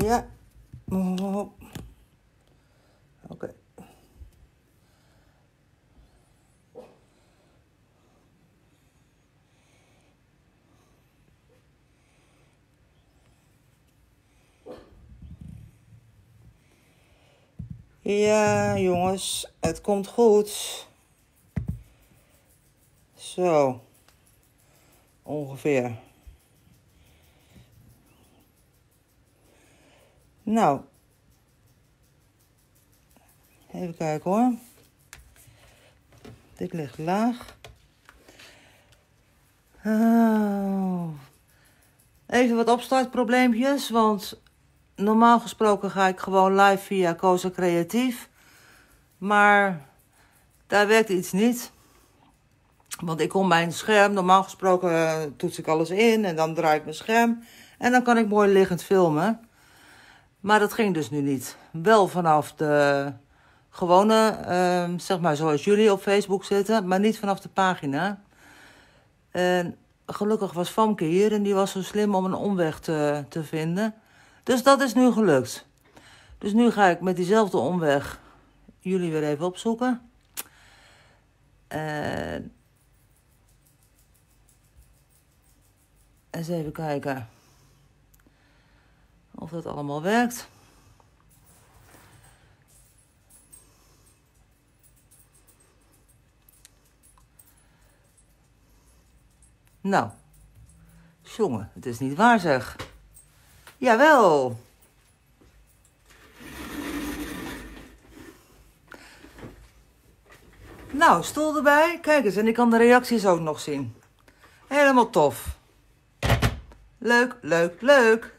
Ja. Oh. Oké. Ja, jongens, het komt goed. Zo. Ongeveer. Nou. Even kijken hoor. Dit ligt laag. Oh. Even wat opstartprobleempjes, want normaal gesproken ga ik gewoon live via Koza Creatief. Maar daar werkt iets niet. Want ik kom bij een scherm. Normaal gesproken toets ik alles in en dan draai ik mijn scherm. En dan kan ik mooi liggend filmen. Maar dat ging dus nu niet. Wel vanaf de gewone, zeg maar zoals jullie op Facebook zitten. Maar niet vanaf de pagina. En gelukkig was Famke hier en die was zo slim om een omweg te vinden. Dus dat is nu gelukt. Dus nu ga ik met diezelfde omweg jullie weer even opzoeken. En eens even kijken of dat allemaal werkt. Nou, jongen, het is niet waar zeg. Jawel. Nou, stoel erbij. Kijk eens, en ik kan de reacties ook nog zien. Helemaal tof. Leuk, leuk, leuk.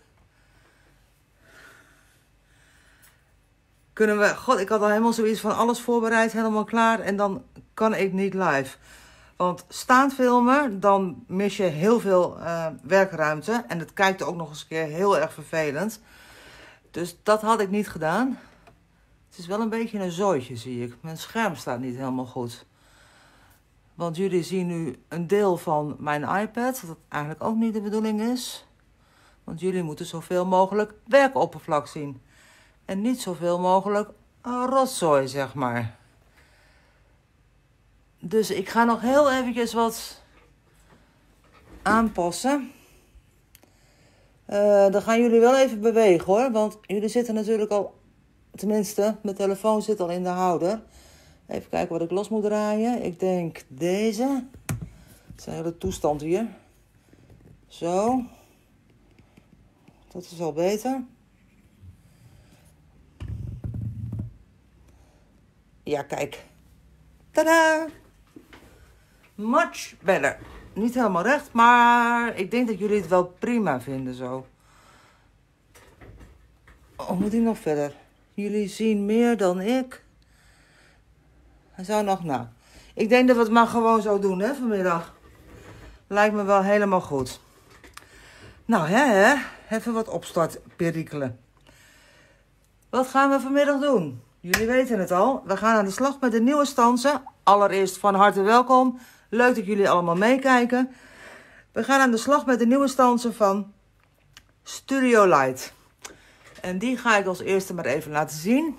Kunnen we... God, ik had al helemaal zoiets van alles voorbereid, helemaal klaar. En dan kan ik niet live. Want staand filmen, dan mis je heel veel werkruimte. En het kijkt ook nog eens een keer heel erg vervelend. Dus dat had ik niet gedaan. Het is wel een beetje een zooitje, zie ik. Mijn scherm staat niet helemaal goed. Want jullie zien nu een deel van mijn iPad. Dat eigenlijk ook niet de bedoeling is. Want jullie moeten zoveel mogelijk werkoppervlak zien. En niet zoveel mogelijk rotzooi, zeg maar. Dus ik ga nog heel eventjes wat aanpassen. Dan gaan jullie wel even bewegen hoor. Want jullie zitten natuurlijk al... Tenminste, mijn telefoon zit al in de houder. Even kijken wat ik los moet draaien. Ik denk deze. Dat is een hele toestand hier. Zo. Dat is al beter. Ja, kijk. Tadaa! Much better. Niet helemaal recht, maar ik denk dat jullie het wel prima vinden zo. Oh, moet ik nog verder? Jullie zien meer dan ik. Hij zou nog, nou. Ik denk dat we het maar gewoon zo doen, hè, vanmiddag. Lijkt me wel helemaal goed. Nou, hè. Even wat opstartperikelen. Wat gaan we vanmiddag doen? Jullie weten het al. We gaan aan de slag met de nieuwe stansen. Allereerst van harte welkom. Leuk dat jullie allemaal meekijken. We gaan aan de slag met de nieuwe stansen van Studio Light. En die ga ik als eerste maar even laten zien.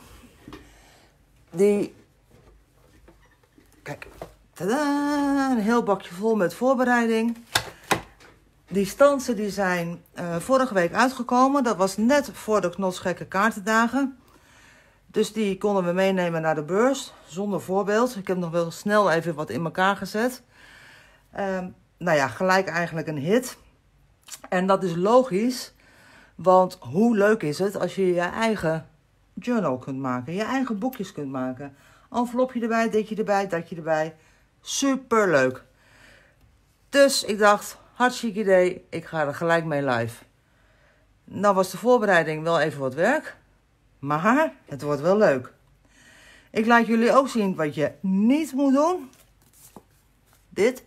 Kijk. Tadaa, een heel bakje vol met voorbereiding. Die stansen die zijn vorige week uitgekomen. Dat was net voor de knotsgekke kaartendagen. Dus die konden we meenemen naar de beurs. Zonder voorbeeld. Ik heb nog wel snel even wat in elkaar gezet. Nou ja, gelijk eigenlijk een hit. En dat is logisch. Want hoe leuk is het als je je eigen journal kunt maken. Je eigen boekjes kunt maken. Envelopje erbij, ditje erbij, datje erbij. Superleuk. Dus ik dacht, hartstikke idee. Ik ga er gelijk mee live. Nou was de voorbereiding wel even wat werk. Maar het wordt wel leuk. Ik laat jullie ook zien wat je niet moet doen. Dit.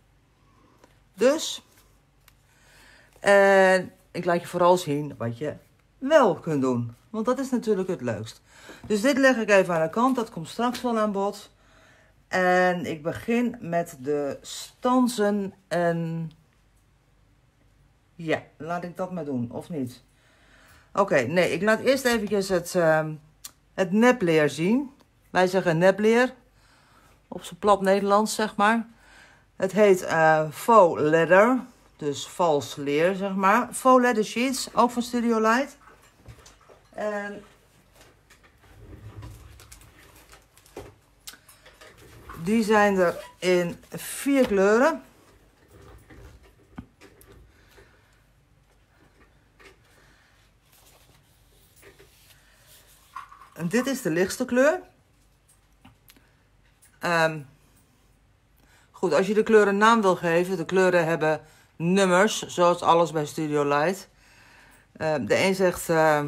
Dus. En ik laat je vooral zien wat je wel kunt doen. Want dat is natuurlijk het leukst. Dus dit leg ik even aan de kant. Dat komt straks wel aan bod. En ik begin met de stansen. En ja, laat ik dat maar doen. Of niet? Oké, nee, ik laat eerst eventjes het nepleer zien. Wij zeggen nepleer. Op zijn plat Nederlands, zeg maar. Het heet faux leather. Dus vals leer, zeg maar. Faux leather sheets, ook van Studio Light. En die zijn er in 4 kleuren. En dit is de lichtste kleur. Goed, als je de kleuren een naam wil geven. De kleuren hebben nummers, zoals alles bij Studio Light. De een zegt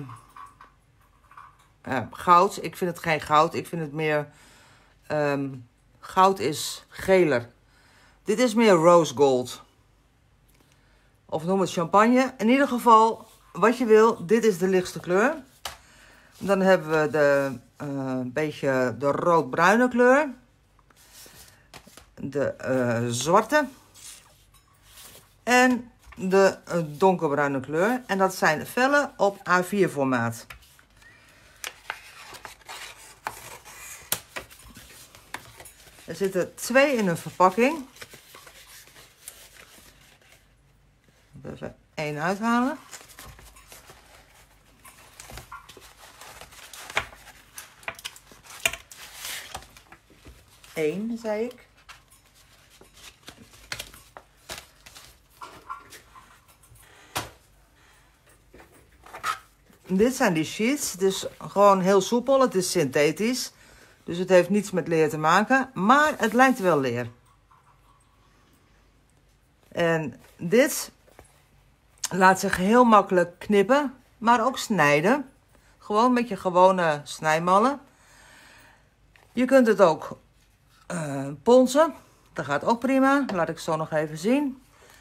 goud. Ik vind het geen goud. Ik vind het meer... goud is geler. Dit is meer rose gold. Of noem het champagne. In ieder geval, wat je wil, dit is de lichtste kleur. Dan hebben we de beetje de rood-bruine kleur. De zwarte. En de donkerbruine kleur. En dat zijn vellen op A4 formaat. Er zitten 2 in een verpakking. Even 1 uithalen. Eén, zei ik. Dit zijn die sheets. Het is gewoon heel soepel. Het is synthetisch. Dus het heeft niets met leer te maken. Maar het lijkt wel leer. En dit laat zich heel makkelijk knippen. Maar ook snijden. Gewoon met je gewone snijmallen. Je kunt het ook ponsen. Dat gaat ook prima. Laat ik zo nog even zien.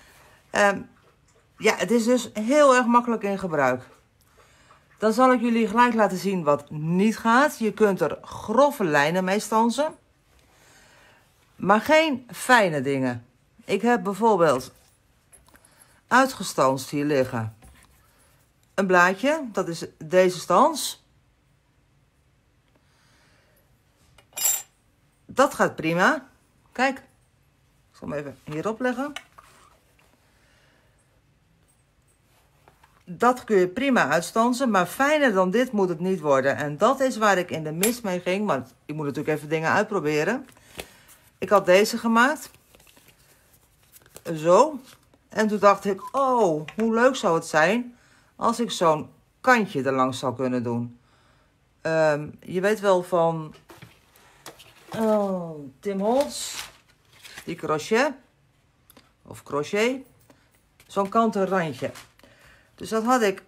Ja, het is dus heel erg makkelijk in gebruik. Dan zal ik jullie gelijk laten zien wat niet gaat. Je kunt er grove lijnen mee stansen. Maar geen fijne dingen. Ik heb bijvoorbeeld uitgestanst hier liggen. Een blaadje. Dat is deze stans. Dat gaat prima. Kijk. Ik zal hem even hierop leggen. Dat kun je prima uitstansen, maar fijner dan dit moet het niet worden. En dat is waar ik in de mis mee ging, want ik moet natuurlijk even dingen uitproberen. Ik had deze gemaakt. Zo. En toen dacht ik, oh, hoe leuk zou het zijn als ik zo'n kantje er langs zou kunnen doen. Je weet wel van Tim Holtz, die crochet, of crochet, zo'n kanten randje. Dus dat had ik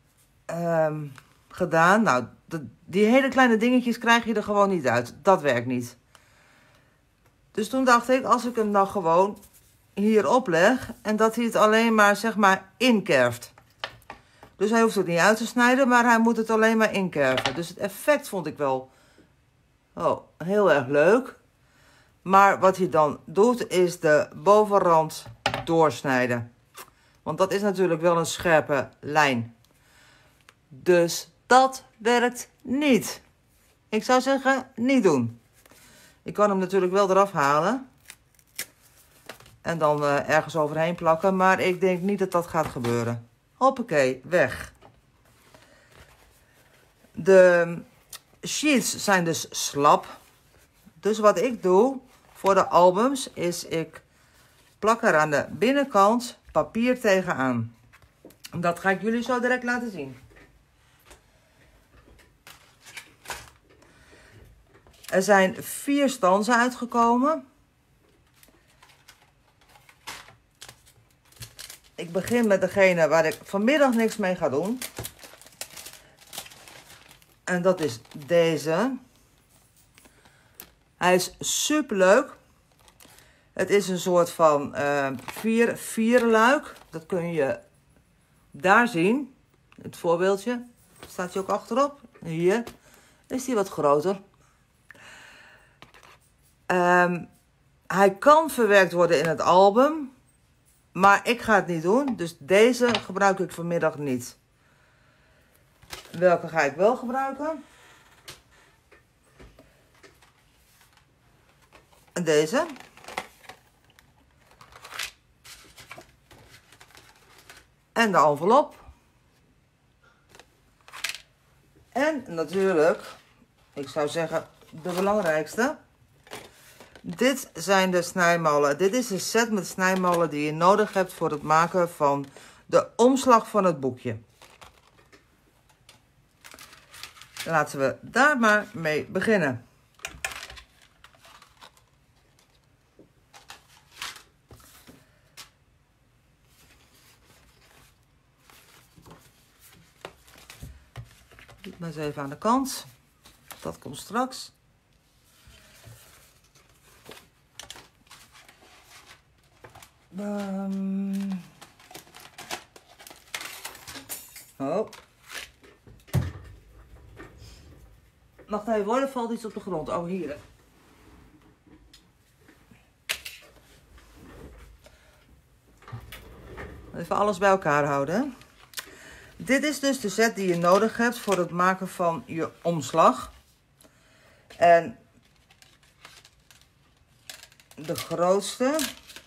gedaan. Nou, die hele kleine dingetjes krijg je er gewoon niet uit. Dat werkt niet. Dus toen dacht ik, als ik hem nou gewoon hierop leg en dat hij het alleen maar, zeg maar, inkerft. Dus hij hoeft het niet uit te snijden, maar hij moet het alleen maar inkerven. Dus het effect vond ik wel heel erg leuk. Maar wat hij dan doet, is de bovenrand doorsnijden. Want dat is natuurlijk wel een scherpe lijn. Dus dat werkt niet. Ik zou zeggen, niet doen. Ik kan hem natuurlijk wel eraf halen. En dan ergens overheen plakken. Maar ik denk niet dat dat gaat gebeuren. Hoppakee, weg. De sheets zijn dus slap. Dus wat ik doe voor de albums is ik plak er aan de binnenkant papier tegenaan. Dat ga ik jullie zo direct laten zien. Er zijn 4 stansen uitgekomen. Ik begin met degene waar ik vanmiddag niks mee ga doen. En dat is deze. Hij is super leuk. Het is een soort van 4-4-luik. Dat kun je daar zien. Het voorbeeldje. Staat hij ook achterop. Hier is hij wat groter. Hij kan verwerkt worden in het album. Maar ik ga het niet doen. Dus deze gebruik ik vanmiddag niet. Welke ga ik wel gebruiken? Deze. En de envelop. En natuurlijk, ik zou zeggen, de belangrijkste. Dit zijn de snijmolen. Dit is de set met snijmolen die je nodig hebt voor het maken van de omslag van het boekje. Laten we daar maar mee beginnen. Doe maar eens even aan de kant. Dat komt straks. Oh. Wacht even hoor, er valt iets op de grond. Oh, hier. Even alles bij elkaar houden. Dit is dus de set die je nodig hebt voor het maken van je omslag. En de grootste,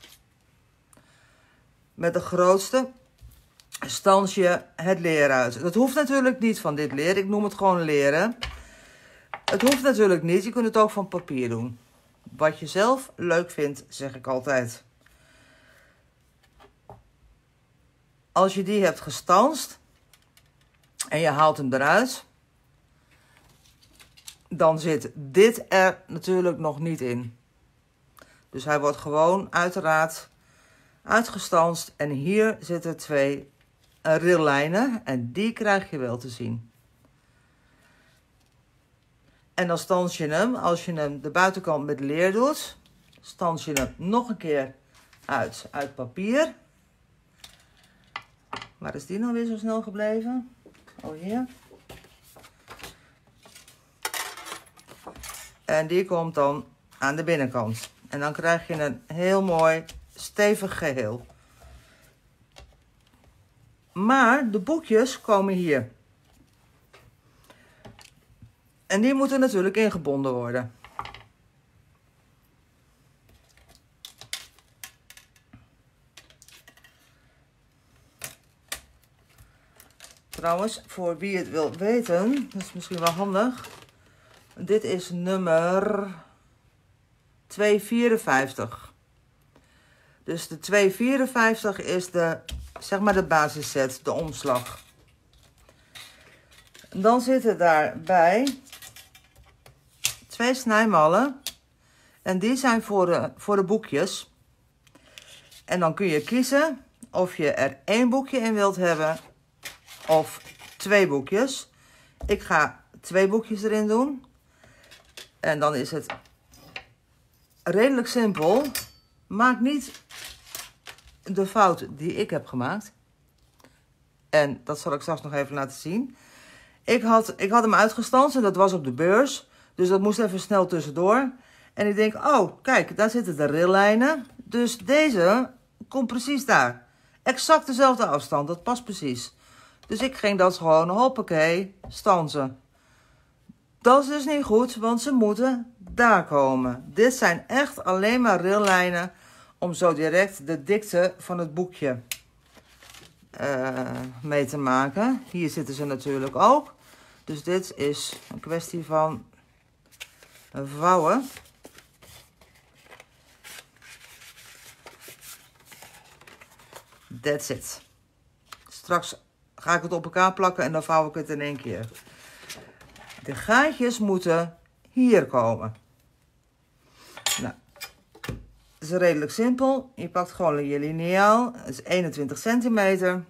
met de grootste stans je het leer uit. Dat hoeft natuurlijk niet van dit leer, ik noem het gewoon leren. Het hoeft natuurlijk niet, je kunt het ook van papier doen. Wat je zelf leuk vindt, zeg ik altijd. Als je die hebt gestanst en je haalt hem eruit, dan zit dit er natuurlijk nog niet in. Dus hij wordt gewoon uiteraard uitgestanst en hier zitten 2 rillijnen en die krijg je wel te zien. En dan stans je hem, als je hem de buitenkant met leer doet, stans je hem nog een keer uit papier. Waar is die nou weer zo snel gebleven? Oh, hier. En die komt dan aan de binnenkant. En dan krijg je een heel mooi stevig geheel. Maar de boekjes komen hier. En die moeten natuurlijk ingebonden worden. Trouwens, voor wie het wil weten, dat is misschien wel handig. Dit is nummer 254. Dus de 254 is de, zeg maar de basisset, de omslag. Dan zitten daarbij 2 snijmallen. En die zijn voor de boekjes. En dan kun je kiezen of je er 1 boekje in wilt hebben of 2 boekjes. Ik ga 2 boekjes erin doen. En dan is het redelijk simpel. Maak niet de fout die ik heb gemaakt. En dat zal ik straks nog even laten zien. Ik had hem uitgestanst en dat was op de beurs. Dus dat moest even snel tussendoor. En ik denk, oh kijk, daar zitten de rillijnen. Dus deze komt precies daar. Exact dezelfde afstand, dat past precies. Dus ik ging dat gewoon, hoppakee, stansen. Dat is dus niet goed, want ze moeten daar komen. Dit zijn echt alleen maar rillijnen om zo direct de dikte van het boekje mee te maken. Hier zitten ze natuurlijk ook. Dus dit is een kwestie van vouwen. That's it. Straks ga ik het op elkaar plakken en dan vouw ik het in 1 keer. De gaatjes moeten hier komen. Nou, het is redelijk simpel. Je pakt gewoon je liniaal. Het is 21 centimeter.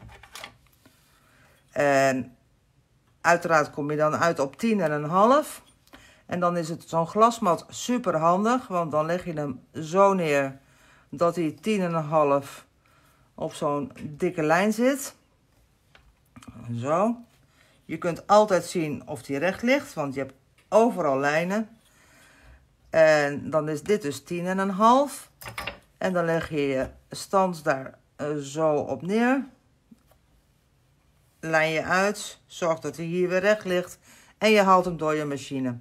En uiteraard kom je dan uit op 10,5. En dan is het zo'n glasmat super handig. Want dan leg je hem zo neer dat hij 10,5 op zo'n dikke lijn zit. Zo. Je kunt altijd zien of die recht ligt, want je hebt overal lijnen. En dan is dit dus 10,5. En dan leg je je stans daar zo op neer. lijn je uit, zorg dat hij hier weer recht ligt en je haalt hem door je machine.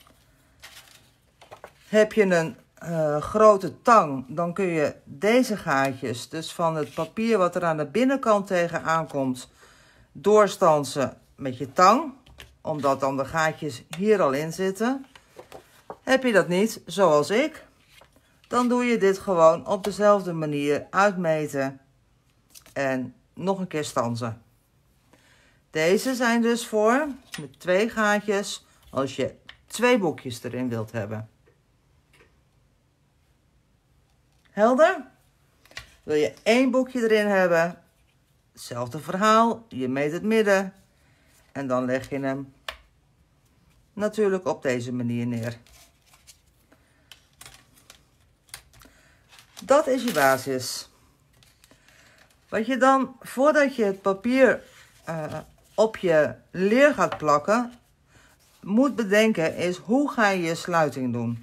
Heb je een grote tang, dan kun je deze gaatjes, dus van het papier wat er aan de binnenkant tegenaan komt, doorstansen met je tang, omdat dan de gaatjes hier al in zitten. Heb je dat niet, zoals ik, dan doe je dit gewoon op dezelfde manier uitmeten en nog een keer stansen. Deze zijn dus voor met 2 gaatjes als je 2 boekjes erin wilt hebben. Helder? Wil je 1 boekje erin hebben, hetzelfde verhaal, je meet het midden en dan leg je hem natuurlijk op deze manier neer. Dat is je basis. Wat je dan, voordat je het papier op je leer gaat plakken, moet bedenken is hoe ga je je sluiting doen.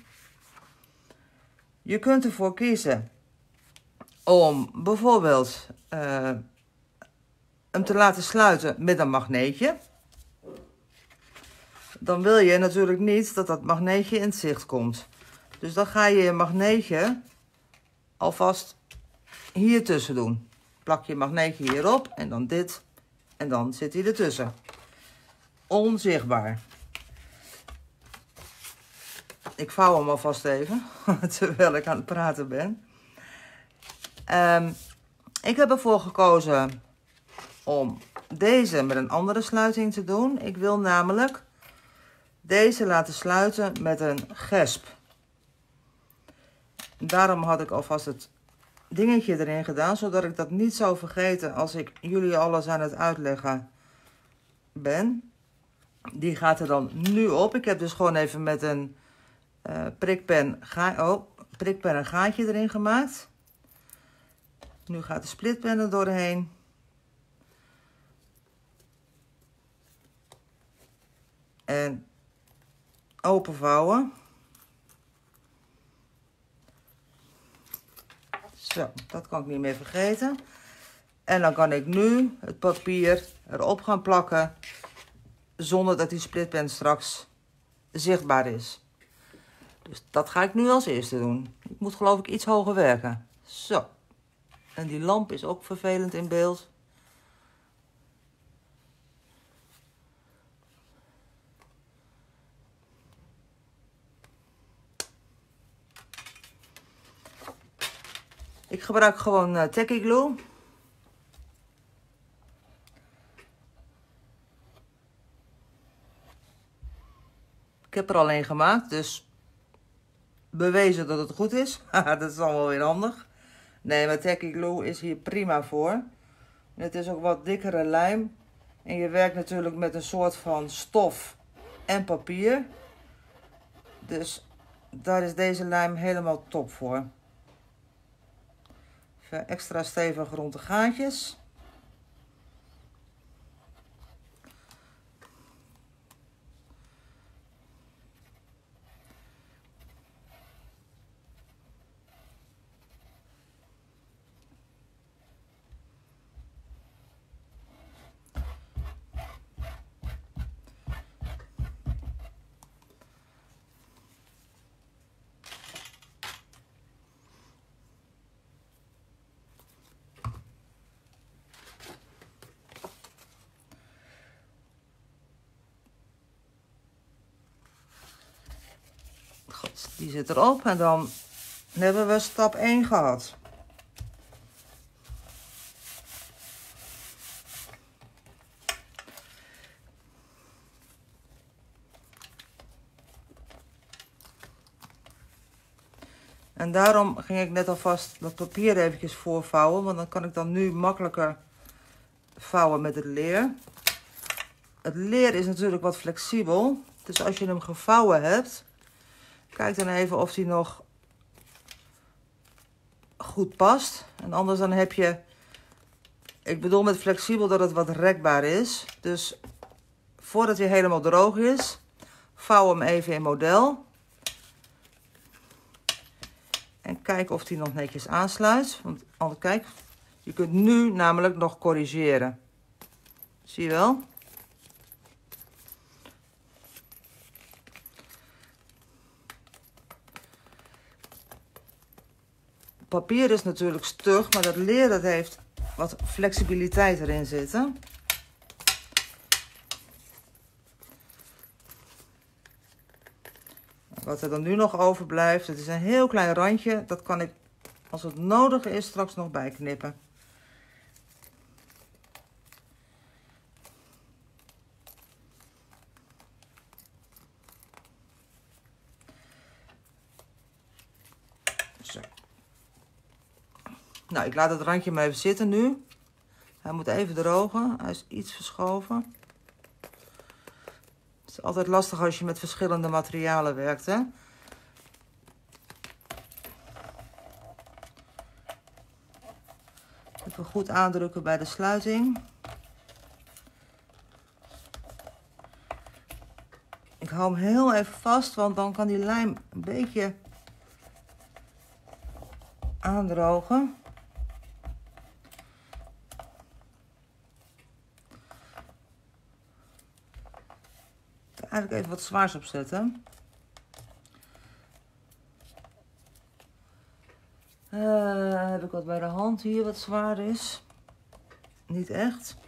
Je kunt ervoor kiezen om bijvoorbeeld hem te laten sluiten met een magneetje. Dan wil je natuurlijk niet dat dat magneetje in het zicht komt. Dus dan ga je je magneetje alvast hier tussen doen. Plak je magneetje hierop en dan dit en dan zit hij ertussen. Onzichtbaar. Ik vouw hem alvast even, terwijl ik aan het praten ben. Ik heb ervoor gekozen om deze met een andere sluiting te doen. Ik wil namelijk deze laten sluiten met een gesp. Daarom had ik alvast het dingetje erin gedaan, zodat ik dat niet zou vergeten als ik jullie alles aan het uitleggen ben. Die gaat er dan nu op. Ik heb dus gewoon even met een prikpen een gaatje erin gemaakt. Nu gaat de splitpen er doorheen. En openvouwen. Zo, dat kan ik niet meer vergeten. En dan kan ik nu het papier erop gaan plakken, zonder dat die splitpen straks zichtbaar is. Dus dat ga ik nu als eerste doen. Ik moet geloof ik iets hoger werken. Zo. En die lamp is ook vervelend in beeld. Ik gebruik gewoon tacky glue. Ik heb er al een gemaakt, dus bewezen dat het goed is. Dat is dan wel weer handig. Nee, maar tacky glue is hier prima voor. Het is ook wat dikkere lijm. En je werkt natuurlijk met een soort van stof en papier. Dus daar is deze lijm helemaal top voor. Even extra stevig rond de gaatjes. Goed, die zit erop en dan hebben we stap 1 gehad. En daarom ging ik net alvast dat papier eventjes voorvouwen, want dan kan ik dan nu makkelijker vouwen met het leer. Het leer is natuurlijk wat flexibel, dus als je hem gevouwen hebt, kijk dan even of die nog goed past. En anders dan heb je, ik bedoel met flexibel dat het wat rekbaar is. Dus voordat hij helemaal droog is, vouw hem even in model. En kijk of die nog netjes aansluit. Want kijk, je kunt nu namelijk nog corrigeren. Zie je wel? Papier is natuurlijk stug, maar dat leer dat heeft wat flexibiliteit erin zitten. Wat er dan nu nog overblijft, het is een heel klein randje. Dat kan ik, als het nodig is, straks nog bijknippen. Zo. Nou, ik laat het randje maar even zitten nu. Hij moet even drogen. Hij is iets verschoven. Het is altijd lastig als je met verschillende materialen werkt, hè. Even goed aandrukken bij de sluiting. Ik hou hem heel even vast, want dan kan die lijm een beetje aandrogen. Ik ga eigenlijk even wat zwaars opzetten. Heb ik wat bij de hand hier wat zwaar is? Niet echt.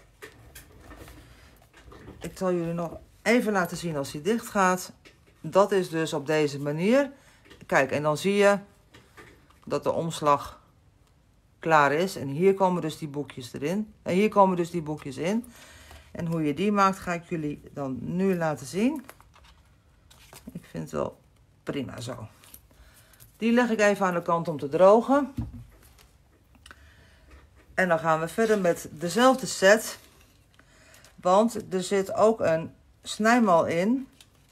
Ik zal jullie nog even laten zien als hij dicht gaat. Dat is dus op deze manier. Kijk, en dan zie je dat de omslag klaar is. En hier komen dus die boekjes erin. En hier komen dus die boekjes in. En hoe je die maakt, ga ik jullie dan nu laten zien. Ik vind het wel prima zo. Die leg ik even aan de kant om te drogen. En dan gaan we verder met dezelfde set. Want er zit ook een snijmal in.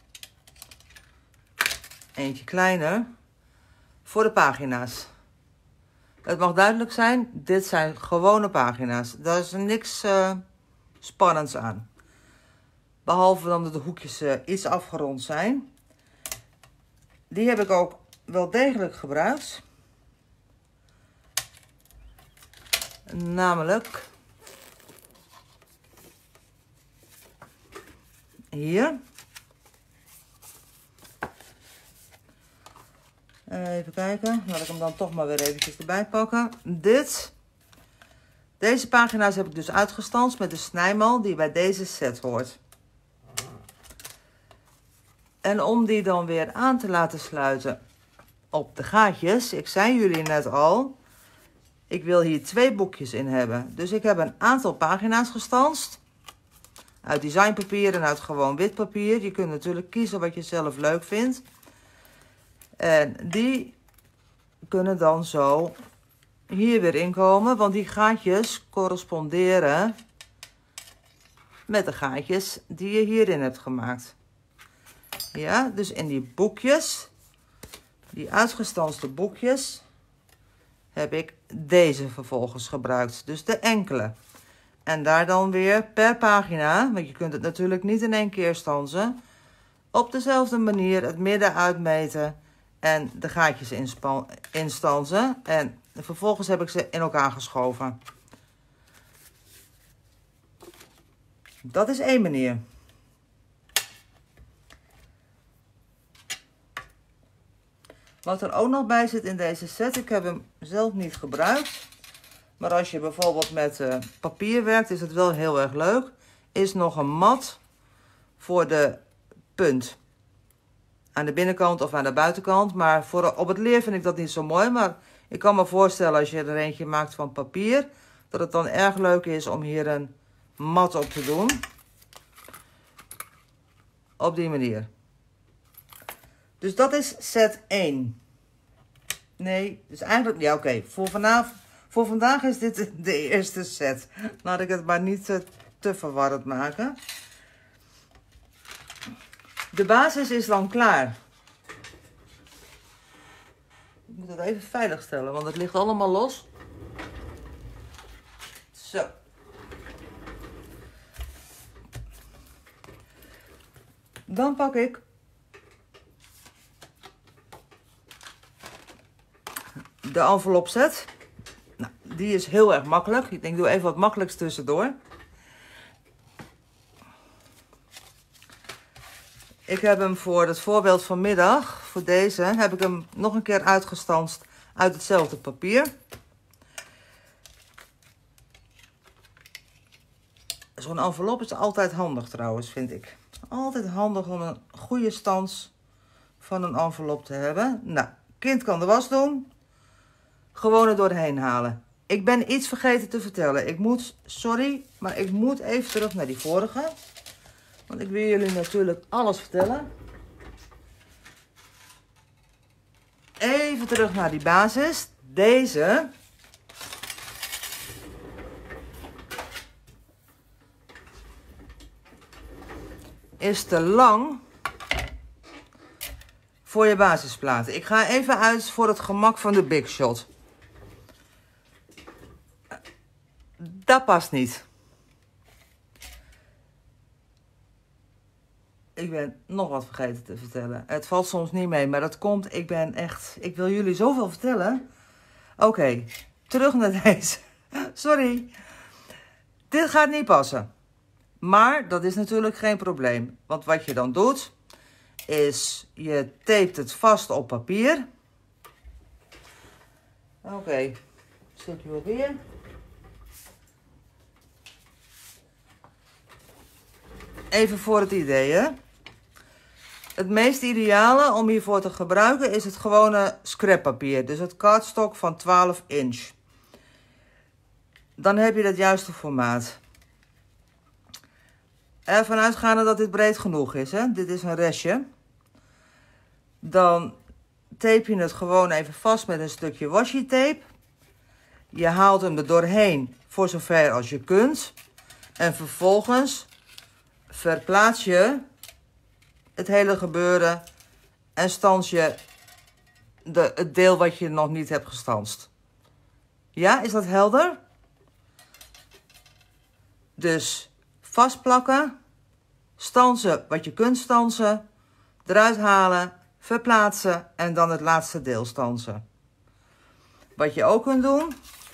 Eentje kleiner. Voor de pagina's. Het mag duidelijk zijn, dit zijn gewone pagina's. Daar is niks spannends aan. Behalve dan dat de hoekjes iets afgerond zijn. Die heb ik ook wel degelijk gebruikt. Namelijk hier. Even kijken, laat ik hem dan toch maar weer eventjes erbij pakken. Deze pagina's heb ik dus uitgestanst met de snijmal die bij deze set hoort. En om die dan weer aan te laten sluiten op de gaatjes, ik zei jullie net al, ik wil hier 2 boekjes in hebben. Dus ik heb een aantal pagina's gestanst. Uit designpapier en uit gewoon wit papier. Je kunt natuurlijk kiezen wat je zelf leuk vindt. En die kunnen dan zo hier weer inkomen. Want die gaatjes corresponderen met de gaatjes die je hierin hebt gemaakt. Ja, dus in die boekjes, die uitgestanste boekjes, heb ik deze vervolgens gebruikt. Dus de enkele. En daar dan weer per pagina, want je kunt het natuurlijk niet in één keer stansen, op dezelfde manier het midden uitmeten en de gaatjes instansen. En vervolgens heb ik ze in elkaar geschoven. Dat is één manier. Wat er ook nog bij zit in deze set, ik heb hem zelf niet gebruikt. Maar als je bijvoorbeeld met papier werkt, is het wel heel erg leuk. Is nog een mat voor de punt. Aan de binnenkant of aan de buitenkant. Maar op het leer vind ik dat niet zo mooi. Maar ik kan me voorstellen als je er eentje maakt van papier, dat het dan erg leuk is om hier een mat op te doen. Op die manier. Dus dat is set 1. Nee, dus eigenlijk, ja oké. Voor vandaag is dit de eerste set. Laat ik het maar niet te verwarrend maken. De basis is dan klaar. Ik moet het even veilig stellen, want het ligt allemaal los. Zo. Dan pak ik de envelop set. Nou, die is heel erg makkelijk. Ik denk, doe even wat makkelijks tussendoor. Ik heb hem voor het voorbeeld vanmiddag, voor deze, heb ik hem nog een keer uitgestanst uit hetzelfde papier. Zo'n envelop is altijd handig trouwens, vind ik. Altijd handig om een goede stans van een envelop te hebben. Nou, kind kan de was doen. Gewoon er doorheen halen. Ik ben iets vergeten te vertellen. Sorry, maar ik moet even terug naar die vorige. Want ik wil jullie natuurlijk alles vertellen. Even terug naar die basis. Deze is te lang voor je basisplaten. Ik ga even uit voor het gemak van de Big Shot. Dat past niet. Ik ben nog wat vergeten te vertellen. Het valt soms niet mee, maar dat komt. Ik wil jullie zoveel vertellen. Oké, terug naar deze. Sorry. Dit gaat niet passen. Maar dat is natuurlijk geen probleem. Want wat je dan doet, is je tapet het vast op papier. Oké, stukje papier. Even voor het idee, hè. Het meest ideale om hiervoor te gebruiken is het gewone scrappapier. Dus het cardstock van 12 inch. Dan heb je het juiste formaat. Ervan uitgaande dat dit breed genoeg is, hè. Dit is een restje. Dan tape je het gewoon even vast met een stukje washi tape. Je haalt hem er doorheen voor zover als je kunt. En vervolgens verplaats je het hele gebeuren en stans je het deel wat je nog niet hebt gestanst. Ja, is dat helder? Dus vastplakken, stansen wat je kunt stansen, eruit halen, verplaatsen en dan het laatste deel stansen. Wat je ook kunt doen,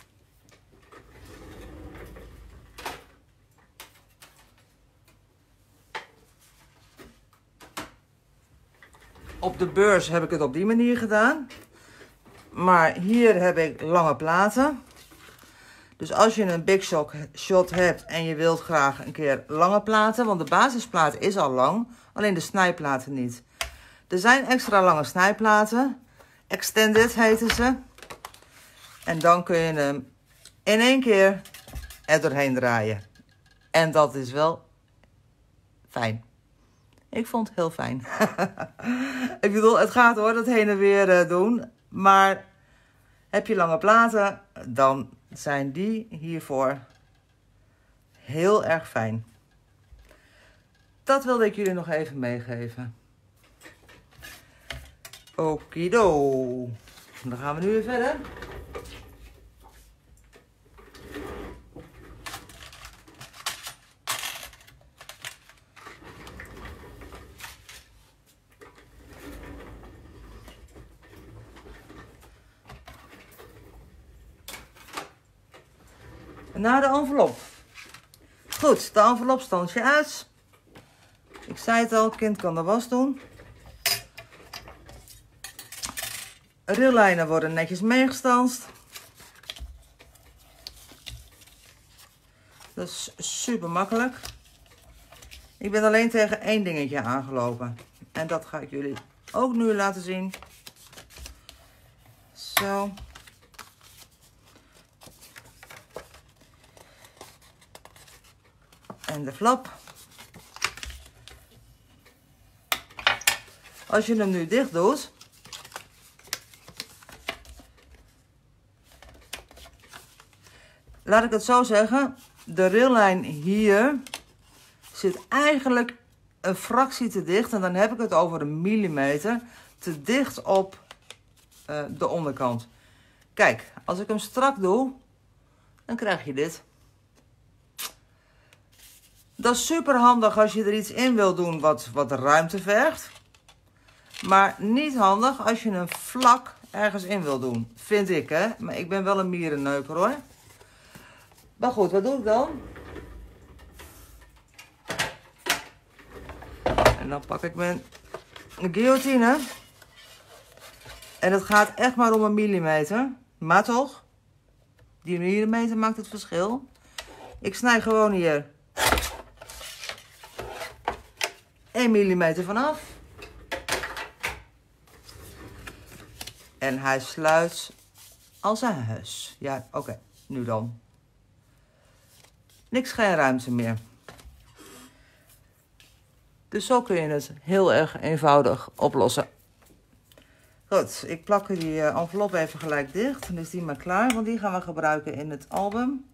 op de beurs heb ik het op die manier gedaan. Maar hier heb ik lange platen. Dus als je een Big Shot hebt en je wilt graag een keer lange platen. Want de basisplaat is al lang, alleen de snijplaten niet. Er zijn extra lange snijplaten. Extended heten ze. En dan kun je hem in één keer er doorheen draaien. En dat is wel fijn. Ik vond het heel fijn. Ik bedoel, het gaat hoor, dat heen en weer doen. Maar heb je lange platen, dan zijn die hiervoor heel erg fijn. Dat wilde ik jullie nog even meegeven. Okido. Dan gaan we nu weer verder. Naar de envelop. Goed, de envelop stans je uit. Ik zei het al, kind kan de was doen. Rillijnen worden netjes meegestanst. Dat is super makkelijk. Ik ben alleen tegen één dingetje aangelopen. En dat ga ik jullie ook nu laten zien. Zo. En de flap. Als je hem nu dicht doet, laat ik het zo zeggen, de rillijn hier zit eigenlijk een fractie te dicht. En dan heb ik het over een millimeter te dicht op de onderkant. Kijk, als ik hem strak doe, dan krijg je dit. Dat is super handig als je er iets in wil doen wat ruimte vergt. Maar niet handig als je een vlak ergens in wil doen. Vind ik, hè. Maar ik ben wel een mierenneuker, hoor. Maar goed, wat doe ik dan? En dan pak ik mijn guillotine. En het gaat echt maar om 1 millimeter. Maar toch, die millimeter maakt het verschil. Ik snij gewoon hier 1 millimeter vanaf. En hij sluit als een huis. Ja, oké, nu dan. Niks, geen ruimte meer. Dus zo kun je het heel erg eenvoudig oplossen. Goed, ik plak die envelop even gelijk dicht. Dan is die maar klaar, want die gaan we gebruiken in het album.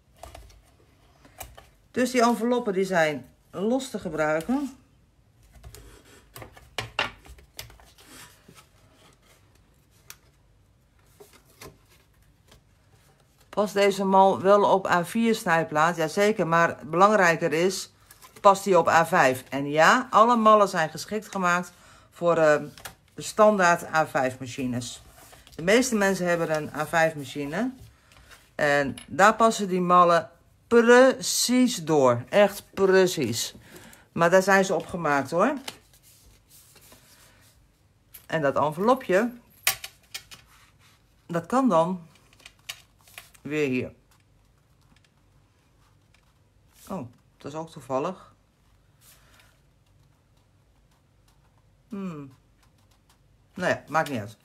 Dus die enveloppen die zijn los te gebruiken. Pas deze mal wel op A4 snijplaat? Jazeker, maar belangrijker is, past die op A5? En ja, alle mallen zijn geschikt gemaakt voor de standaard A5 machines. De meeste mensen hebben een A5 machine. En daar passen die mallen precies door. Echt precies. Maar daar zijn ze op gemaakt hoor. En dat envelopje, dat kan dan weer hier. Oh, dat is ook toevallig. Nou ja, maakt niet uit.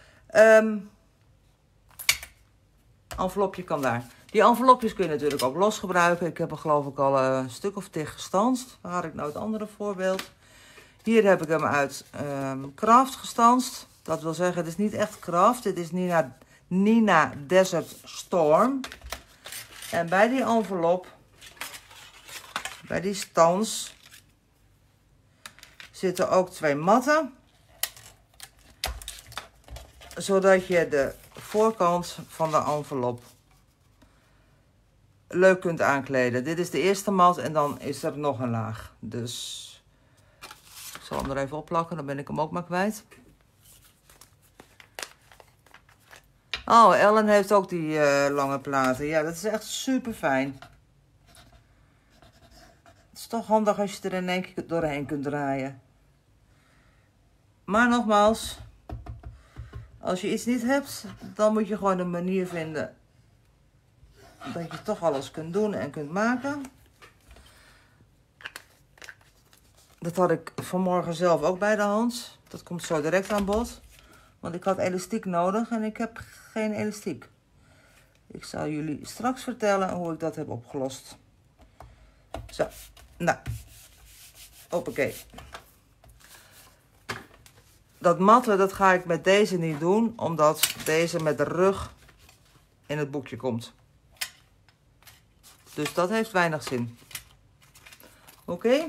Envelopje kan daar. Die envelopjes kun je natuurlijk ook los gebruiken. Ik heb er geloof ik al een stuk of 10 gestanst. Waar had ik nou het andere voorbeeld? Hier heb ik hem uit Craft gestanst. Dat wil zeggen, het is niet echt Craft. Dit is Nina Desert Storm. En bij die envelop, bij die stans, zitten ook 2 matten. Zodat je de voorkant van de envelop leuk kunt aankleden. Dit is de eerste mat en dan is er nog een laag. Dus ik zal hem er even opplakken, dan ben ik hem ook maar kwijt. Oh, Ellen heeft ook die lange platen. Ja, dat is echt super fijn. Het is toch handig als je er in één keer doorheen kunt draaien. Maar nogmaals, als je iets niet hebt, dan moet je gewoon een manier vinden dat je toch alles kunt doen en kunt maken. Dat had ik vanmorgen zelf ook bij de hand. Dat komt zo direct aan bod. Want ik had elastiek nodig en ik heb geen elastiek. Ik zal jullie straks vertellen hoe ik dat heb opgelost. Zo, nou, hoppakee. Dat matten, dat ga ik met deze niet doen, omdat deze met de rug in het boekje komt. Dus dat heeft weinig zin. Oké?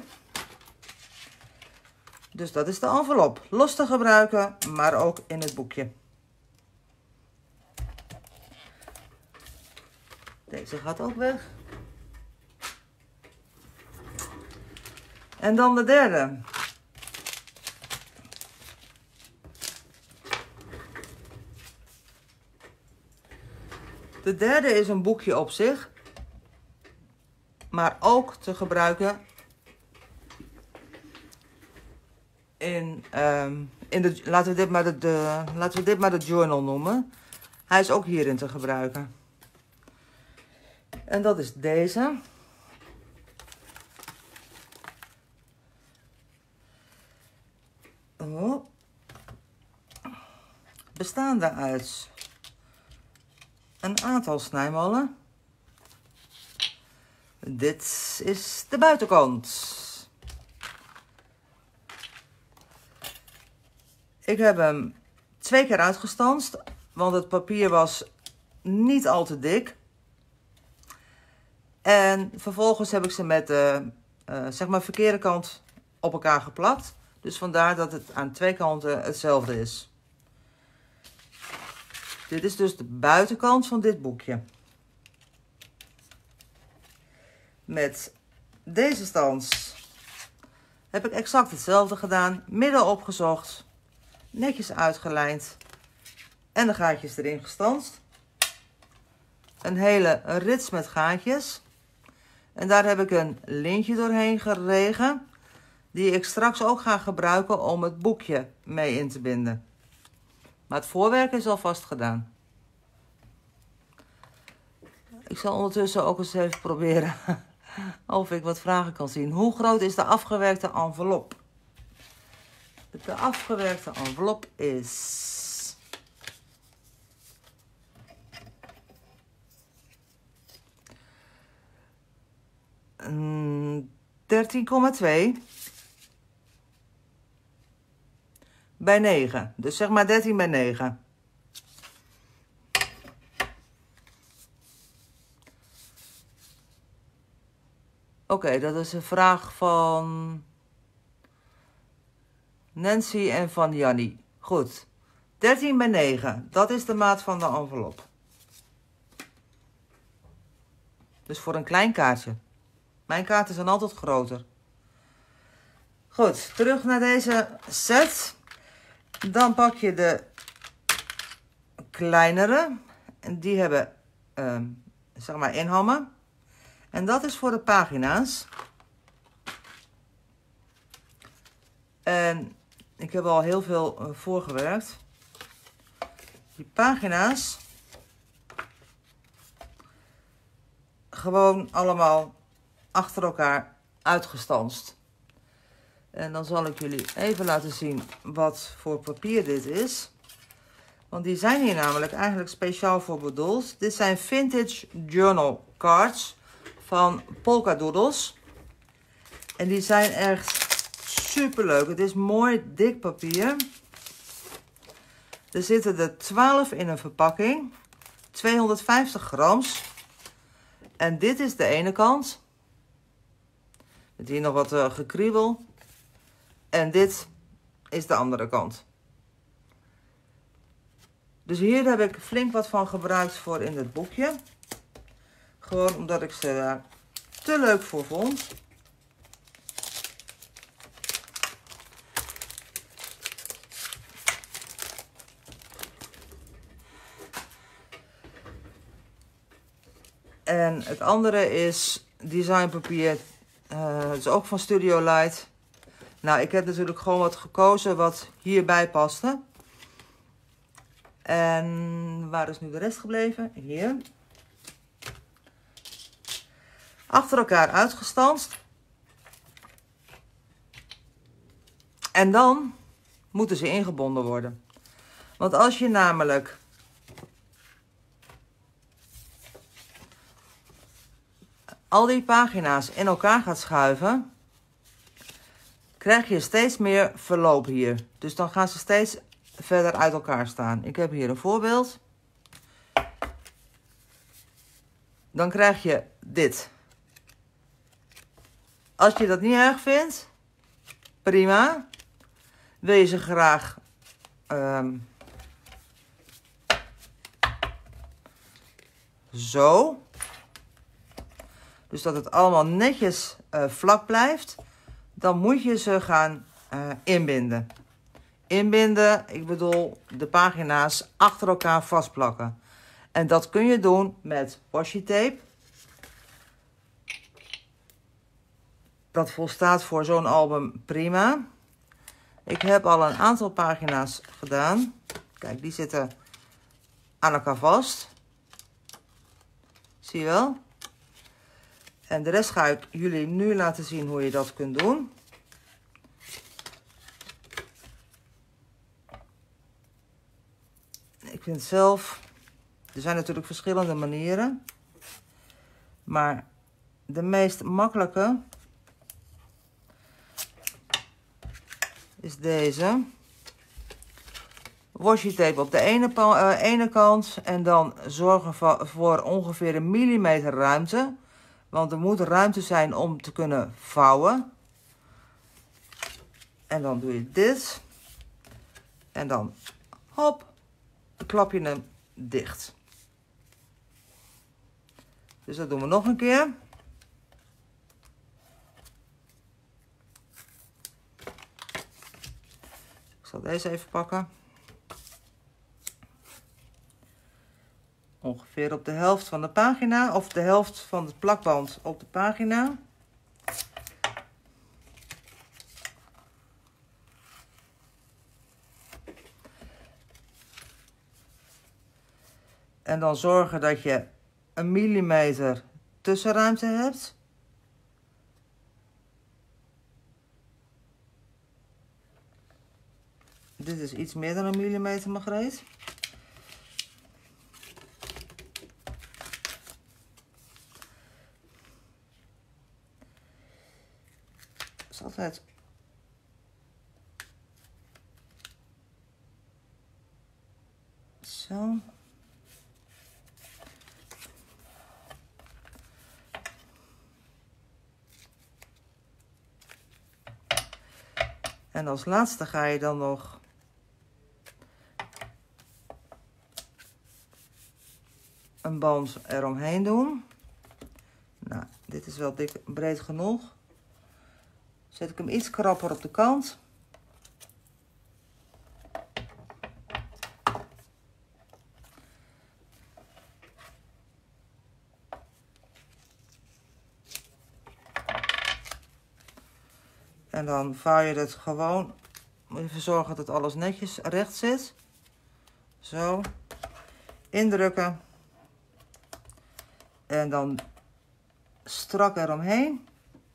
Dus dat is de envelop. Los te gebruiken, maar ook in het boekje. Deze gaat ook weg. En dan de derde. De derde is een boekje op zich. Maar ook te gebruiken in de, laten we dit maar de journal noemen. Hij is ook hierin te gebruiken. En dat is deze. Oh. Bestaande uit een aantal snijmollen. Dit is de buitenkant. Ik heb hem 2 keer uitgestanst, want het papier was niet al te dik. En vervolgens heb ik ze met de zeg maar verkeerde kant op elkaar geplakt. Dus vandaar dat het aan 2 kanten hetzelfde is. Dit is dus de buitenkant van dit boekje. Met deze stans heb ik exact hetzelfde gedaan. Midden opgezocht. Netjes uitgelijnd. En de gaatjes erin gestanst. Een hele rits met gaatjes. En daar heb ik een lintje doorheen geregen. Die ik straks ook ga gebruiken om het boekje mee in te binden. Maar het voorwerk is alvast gedaan. Ik zal ondertussen ook eens even proberen of ik wat vragen kan zien. Hoe groot is de afgewerkte envelop? De afgewerkte envelop is 13,2 bij 9. Dus zeg maar 13 bij 9. Oké, dat is een vraag van Nancy en van Jannie. Goed. 13 bij 9. Dat is de maat van de envelop. Dus voor een klein kaartje. Mijn kaarten zijn altijd groter. Goed, terug naar deze set. Dan pak je de kleinere. En die hebben, zeg maar, inhammen. En dat is voor de pagina's. En ik heb al heel veel voorgewerkt. Die pagina's. Gewoon allemaal achter elkaar uitgestanst. En dan zal ik jullie even laten zien wat voor papier dit is. Want die zijn hier namelijk eigenlijk speciaal voor bedoeld. Dit zijn Vintage Journal Cards van Polka Doodles. En die zijn echt super leuk. Het is mooi dik papier. Er zitten er 12 in een verpakking. 250 grams. En dit is de ene kant. Met hier nog wat gekriebel. En dit is de andere kant. Dus hier heb ik flink wat van gebruikt voor in het boekje. Gewoon omdat ik ze daar te leuk voor vond. En het andere is designpapier. Het is ook van Studio Light. Nou, ik heb natuurlijk gewoon wat gekozen wat hierbij paste. En waar is nu de rest gebleven? Hier. Achter elkaar uitgestanst. En dan moeten ze ingebonden worden. Want als je namelijk al die pagina's in elkaar gaat schuiven, krijg je steeds meer verloop hier. Dus dan gaan ze steeds verder uit elkaar staan. Ik heb hier een voorbeeld. Dan krijg je dit. Als je dat niet erg vindt, prima. Wil je ze graag zo. Dus dat het allemaal netjes vlak blijft. Dan moet je ze gaan inbinden. Inbinden, ik bedoel de pagina's achter elkaar vastplakken. En dat kun je doen met washi tape. Dat volstaat voor zo'n album prima. Ik heb al een aantal pagina's gedaan. Kijk, die zitten aan elkaar vast. Zie je wel? En de rest ga ik jullie nu laten zien hoe je dat kunt doen. Ik vind zelf, er zijn natuurlijk verschillende manieren. Maar de meest makkelijke is deze. Washi tape op de ene kant en dan zorgen voor ongeveer 1 millimeter ruimte. Want er moet ruimte zijn om te kunnen vouwen. En dan doe je dit. En dan, hop, dan klap je hem dicht. Dus dat doen we nog een keer. Ik zal deze even pakken. Ongeveer op de helft van de pagina, of de helft van het plakband op de pagina. En dan zorgen dat je 1 millimeter tussenruimte hebt. Dit is iets meer dan 1 millimeter, Margreet. Dat is altijd... Zo. En als laatste ga je dan nog een band eromheen doen. Nou, dit is wel dik, breed genoeg. Zet ik hem iets krapper op de kant. En dan vouw je het gewoon. Even zorgen dat alles netjes recht zit. Zo. Indrukken. En dan strak eromheen.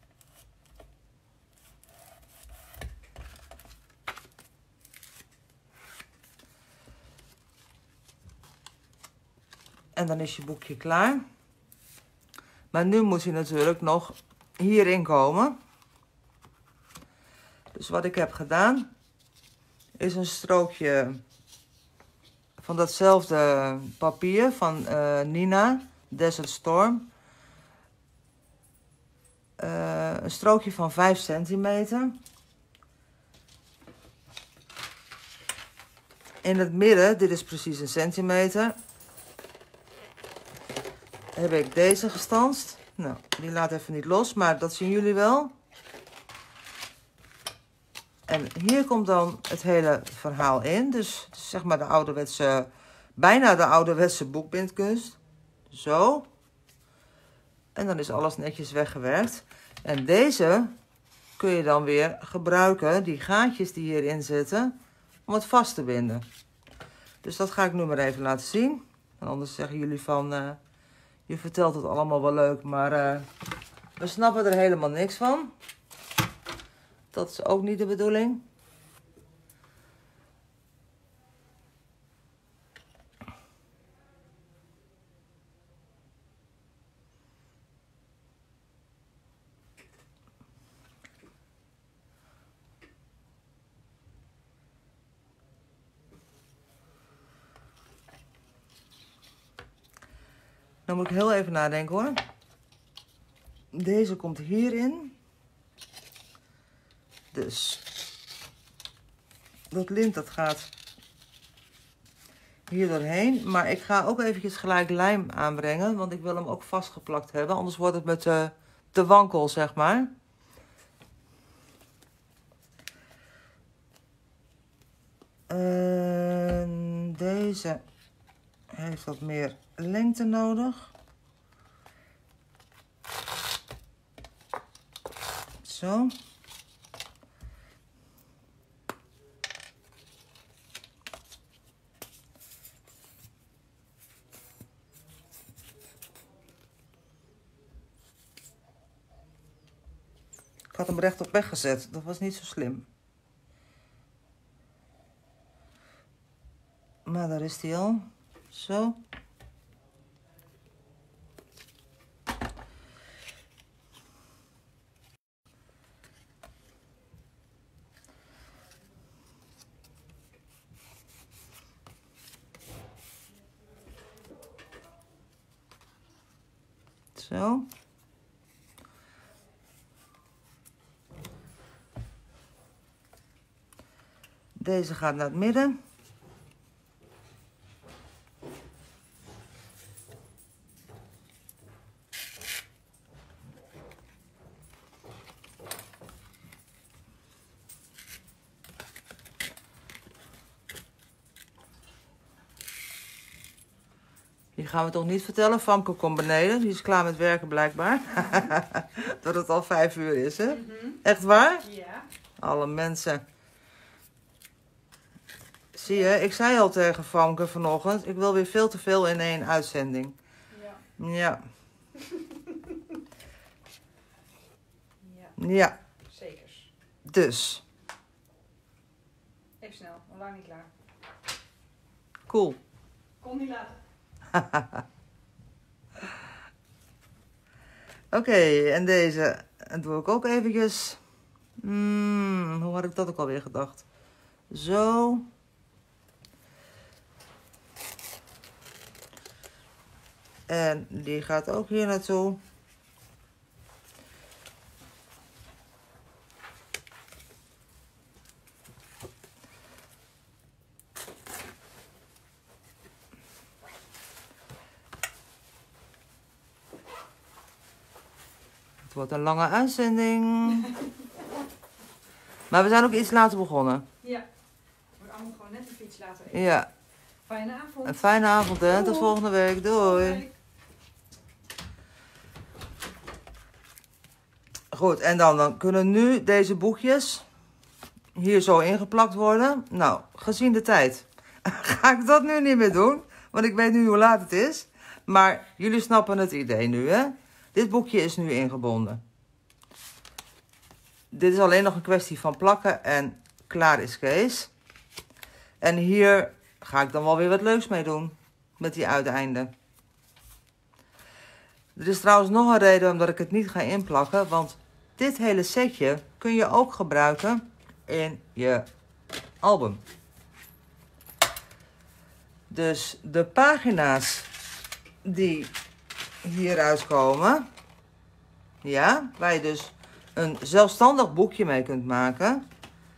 En dan is je boekje klaar. Maar nu moet hij natuurlijk nog hierin komen. Dus wat ik heb gedaan, is een strookje van datzelfde papier van Nina, Desert Storm. Een strookje van 5 centimeter. In het midden, dit is precies 1 centimeter, heb ik deze gestanst. Nou, die laat even niet los, maar dat zien jullie wel. En hier komt dan het hele verhaal in. Dus het is zeg maar de ouderwetse, bijna de ouderwetse boekbindkunst. Zo. En dan is alles netjes weggewerkt. En deze kun je dan weer gebruiken, die gaatjes die hierin zitten, om het vast te binden. Dus dat ga ik nu maar even laten zien. En anders zeggen jullie van, je vertelt het allemaal wel leuk, maar we snappen er helemaal niks van. Dat is ook niet de bedoeling. Dan moet ik heel even nadenken hoor. Deze komt hierin. Dus dat lint dat gaat hier doorheen. Maar ik ga ook eventjes gelijk lijm aanbrengen. Want ik wil hem ook vastgeplakt hebben. Anders wordt het met te wankel, zeg maar. Deze heeft wat meer lengte nodig. Zo. Ik had hem rechtop weggezet. Dat was niet zo slim. Maar daar is hij al. Zo. Zo. Deze gaat naar het midden. Die gaan we toch niet vertellen? Famke komt beneden. Die is klaar met werken blijkbaar. Dat het al 5 uur is, hè? Echt waar? Ja. Alle mensen. Zie je, ik zei al tegen Famke vanochtend, ik wil weer veel te veel in één uitzending. Ja. Ja. Ja, Ja, zekers. dus. Even snel, nog lang niet klaar. Cool. Kom niet later. Oké, en deze doe ik ook eventjes. Hoe had ik dat ook alweer gedacht? Zo. En die gaat ook hier naartoe. Het wordt een lange uitzending. Maar we zijn ook iets later begonnen. Ja, we allemaal gewoon net even iets later eten. Ja, Fijne avond. een fijne avond hè. Tot Doei. volgende week. Doei. Doei. Goed, en dan kunnen nu deze boekjes hier zo ingeplakt worden. Nou, gezien de tijd ga ik dat nu niet meer doen. Want ik weet nu hoe laat het is. Maar jullie snappen het idee nu, hè? Dit boekje is nu ingebonden. Dit is alleen nog een kwestie van plakken en klaar is Kees. En hier ga ik dan wel weer wat leuks mee doen. Met die uiteinden. Er is trouwens nog een reden omdat ik het niet ga inplakken. Want dit hele setje kun je ook gebruiken in je album. Dus de pagina's die hieruit komen. Ja, waar je dus een zelfstandig boekje mee kunt maken.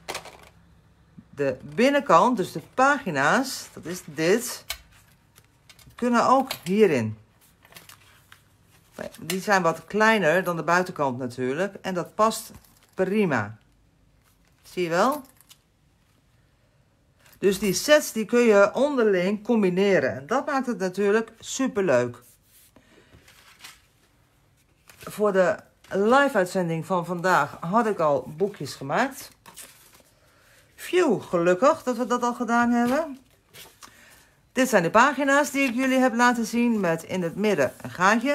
De binnenkant, dus de pagina's, dat is dit, kunnen ook hierin. Die zijn wat kleiner dan de buitenkant natuurlijk. En dat past prima. Zie je wel? Dus die sets die kun je onderling combineren. En dat maakt het natuurlijk super leuk. Voor de live uitzending van vandaag had ik al boekjes gemaakt. Phew, gelukkig dat we dat al gedaan hebben. Dit zijn de pagina's die ik jullie heb laten zien met in het midden een gaatje.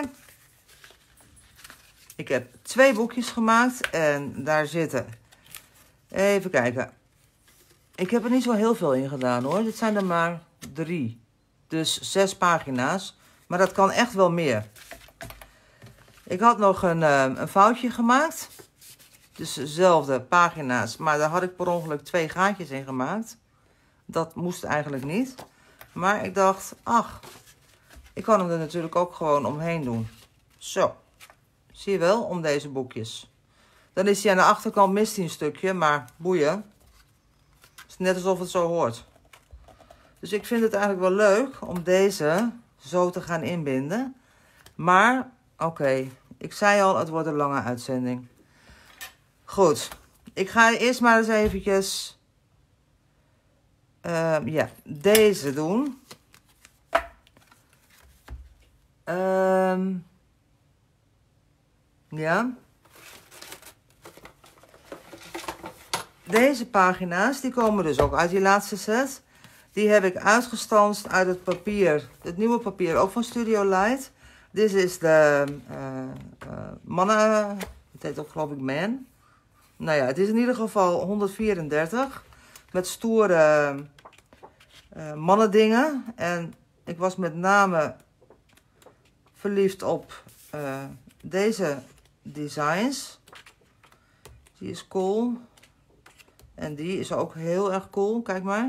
Ik heb 2 boekjes gemaakt en daar zitten, even kijken. Ik heb er niet zo heel veel in gedaan hoor, dit zijn er maar 3. Dus 6 pagina's, maar dat kan echt wel meer. Ik had nog een foutje gemaakt. Dus dezelfde pagina's, maar daar had ik per ongeluk 2 gaatjes in gemaakt. Dat moest eigenlijk niet. Maar ik dacht, ach, ik kan hem er natuurlijk ook gewoon omheen doen. Zo, zie je wel, om deze boekjes. Dan is hij aan de achterkant, mist hij een stukje, maar boeien. Het is net alsof het zo hoort. Dus ik vind het eigenlijk wel leuk om deze zo te gaan inbinden. Maar, oké, ik zei al, het wordt een lange uitzending. Goed, ik ga eerst maar eens eventjes ja, deze doen. Ja. Deze pagina's, die komen dus ook uit die laatste set. Die heb ik uitgestanst uit het papier, het nieuwe papier, ook van Studio Light. Dit is de mannen, het heet ook geloof ik Man. Nou ja, het is in ieder geval 134 met stoere mannendingen. En ik was met name verliefd op deze designs. Die is cool. En die is ook heel erg cool, kijk maar.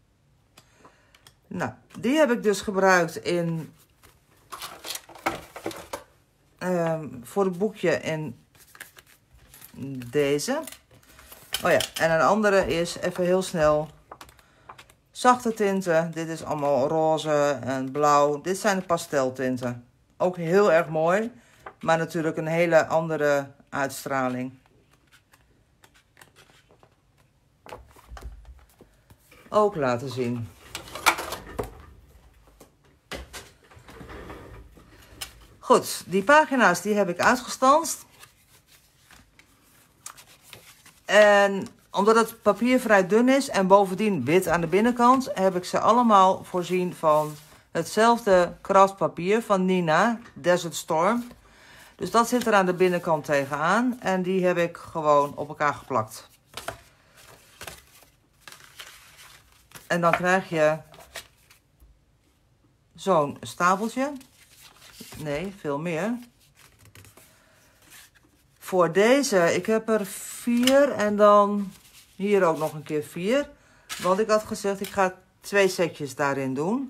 Nou, die heb ik dus gebruikt in voor het boekje in deze. Oh ja, en een andere is even heel snel zachte tinten. Dit is allemaal roze en blauw. Dit zijn de pasteltinten. Ook heel erg mooi, maar natuurlijk een hele andere uitstraling. Ook laten zien. Goed, die pagina's die heb ik uitgestanst. En Omdat het papier vrij dun is en bovendien wit aan de binnenkant, heb ik ze allemaal voorzien van hetzelfde kraftpapier van Nina, Desert Storm. Dus dat zit er aan de binnenkant tegenaan en die heb ik gewoon op elkaar geplakt. En dan krijg je zo'n stapeltje. Nee, veel meer. Voor deze, ik heb er 4 en dan hier ook nog een keer 4. Want ik had gezegd, ik ga 2 setjes daarin doen.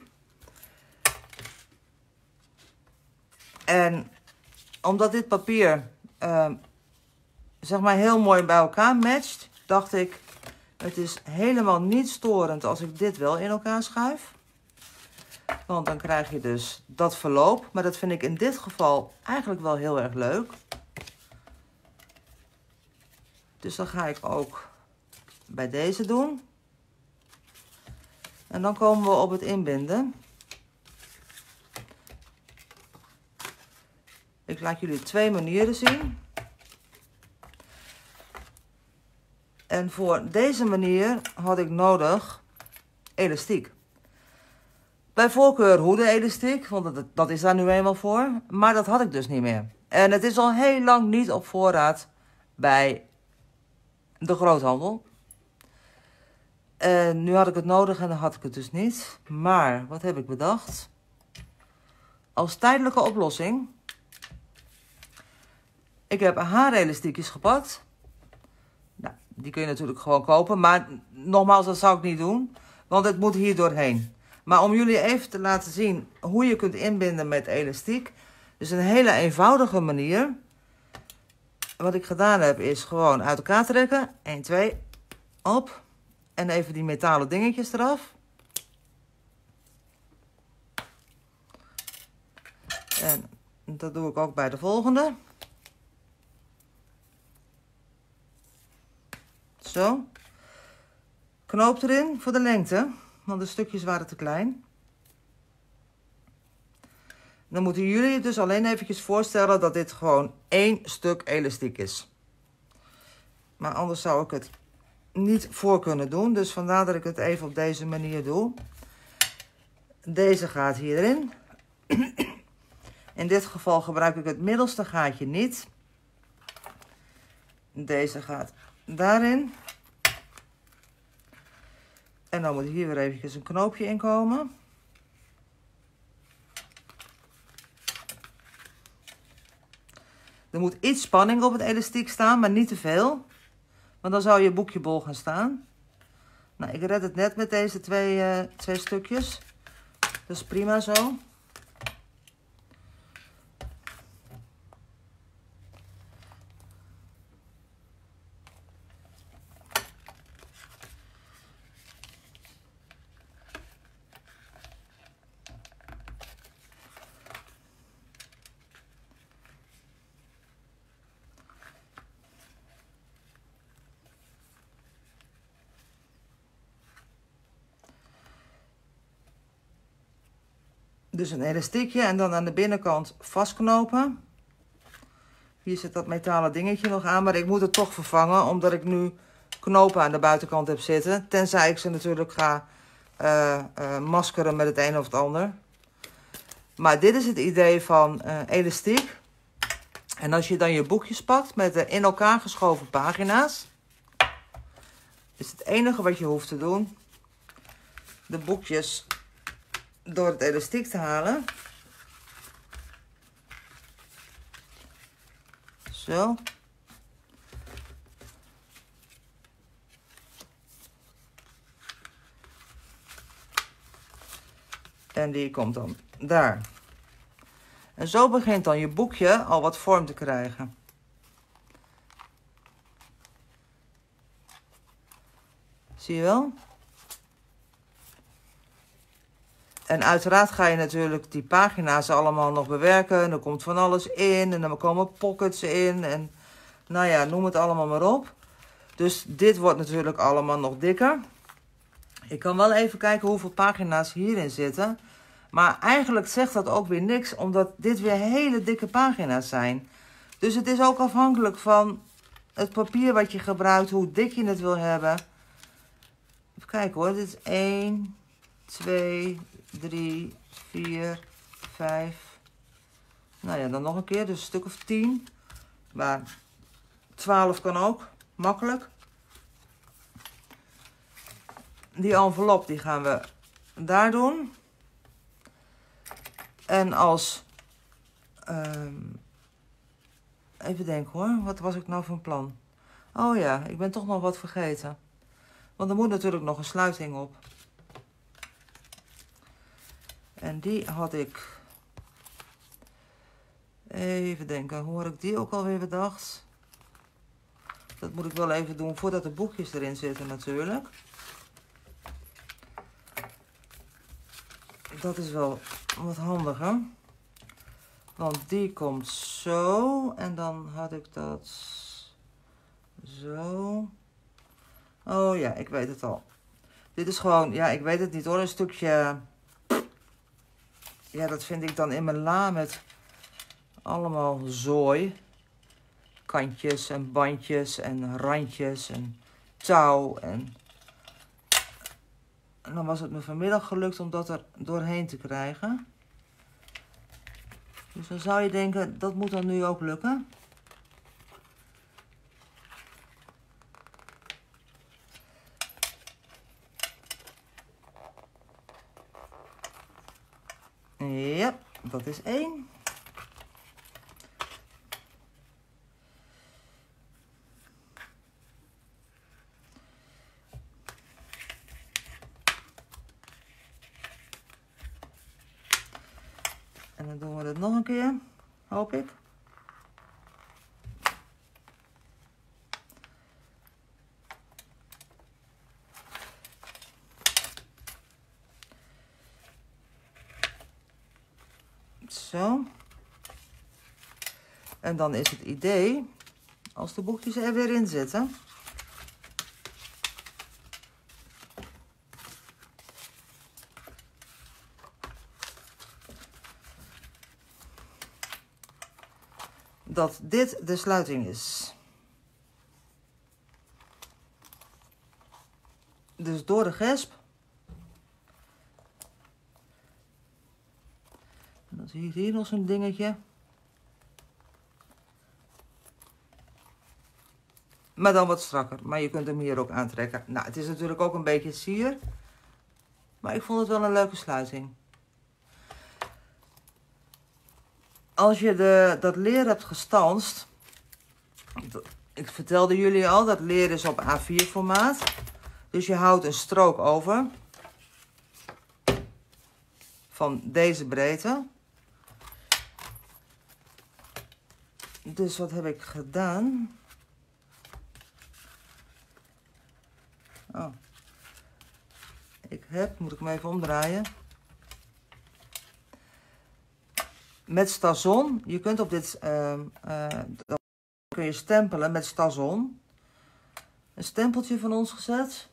En omdat dit papier, zeg maar heel mooi bij elkaar matcht, dacht ik, het is helemaal niet storend als ik dit wel in elkaar schuif. Want dan krijg je dus dat verloop. Maar dat vind ik in dit geval eigenlijk wel heel erg leuk. Dus dan ga ik ook bij deze doen. En dan komen we op het inbinden. Ik laat jullie 2 manieren zien. En voor deze manier had ik nodig elastiek. Bij voorkeur hoede-elastiek, want dat is daar nu eenmaal voor. Maar dat had ik dus niet meer. En het is al heel lang niet op voorraad bij de groothandel. En nu had ik het nodig en dan had ik het dus niet. Maar wat heb ik bedacht? Als tijdelijke oplossing. Ik heb haarelastiekjes gepakt. Nou, die kun je natuurlijk gewoon kopen. Maar nogmaals, dat zou ik niet doen. Want het moet hier doorheen. Maar om jullie even te laten zien hoe je kunt inbinden met elastiek. Dus een hele eenvoudige manier. Wat ik gedaan heb is gewoon uit elkaar trekken. 1, 2, op. En even die metalen dingetjes eraf. En dat doe ik ook bij de volgende. Zo. Knoop erin voor de lengte. Want de stukjes waren te klein. Dan moeten jullie je dus alleen eventjes voorstellen dat dit gewoon 1 stuk elastiek is. Maar anders zou ik het niet voor kunnen doen. Dus vandaar dat ik het even op deze manier doe. Deze gaat hierin. In dit geval gebruik ik het middelste gaatje niet. Deze gaat daarin. En dan moet hier weer eventjes een knoopje in komen. Er moet iets spanning op het elastiek staan, maar niet te veel. Want dan zou je boekje bol gaan staan. Nou, ik red het net met deze twee stukjes. Dat is prima zo. Dus een elastiekje en dan aan de binnenkant vastknopen. Hier zit dat metalen dingetje nog aan, maar ik moet het toch vervangen, omdat ik nu knopen aan de buitenkant heb zitten. Tenzij ik ze natuurlijk ga maskeren met het een of het ander. Maar dit is het idee van elastiek. En als je dan je boekjes pakt met de in elkaar geschoven pagina's, is het enige wat je hoeft te doen, de boekjes door het elastiek te halen. Zo. En die komt dan daar. En zo begint dan je boekje al wat vorm te krijgen. Zie je wel? En uiteraard ga je natuurlijk die pagina's allemaal nog bewerken. Er komt van alles in en dan komen pockets in. En nou ja, noem het allemaal maar op. Dus dit wordt natuurlijk allemaal nog dikker. Ik kan wel even kijken hoeveel pagina's hierin zitten. Maar eigenlijk zegt dat ook weer niks, omdat dit weer hele dikke pagina's zijn. Dus het is ook afhankelijk van het papier wat je gebruikt, hoe dik je het wil hebben. Even kijken hoor, dit is 1, 2, 3, 4, 5. Nou ja, dan nog een keer, dus een stuk of 10. Maar 12 kan ook, makkelijk. Die envelop die gaan we daar doen. En als... even denken hoor, wat was ik nou van plan? Oh ja, ik ben toch nog wat vergeten. Want er moet natuurlijk nog een sluiting op. En die had ik... Even denken, hoe had ik die ook alweer bedacht? Dat moet ik wel even doen voordat de boekjes erin zitten natuurlijk. Dat is wel wat handiger. Want die komt zo. En dan had ik dat zo. Oh ja, ik weet het al. Dit is gewoon, ja, ik weet het niet hoor. Een stukje. Ja, dat vind ik dan in mijn la met allemaal zooi. Kantjes en bandjes en randjes en touw. En dan was het me vanmiddag gelukt om dat er doorheen te krijgen. Dus dan zou je denken, dat moet dan nu ook lukken. Ja, dat is 1. En dan doen we dat nog een keer, hoop ik. Zo. En dan is het idee, als de boekjes er weer in zitten, dat dit de sluiting is. Dus door de gesp. En dan zie je hier nog zo'n dingetje. Maar dan wat strakker. Maar je kunt hem hier ook aantrekken. Nou, het is natuurlijk ook een beetje sier. Maar ik vond het wel een leuke sluiting. Als je dat leer hebt gestanst. Ik vertelde jullie al, dat leer is op A4 formaat. Dus je houdt een strook over. Van deze breedte. Dus wat heb ik gedaan? Oh. Moet ik hem even omdraaien. Met Stazon, je kunt op dit, dan kun je stempelen met Stazon. Een stempeltje van ons gezet.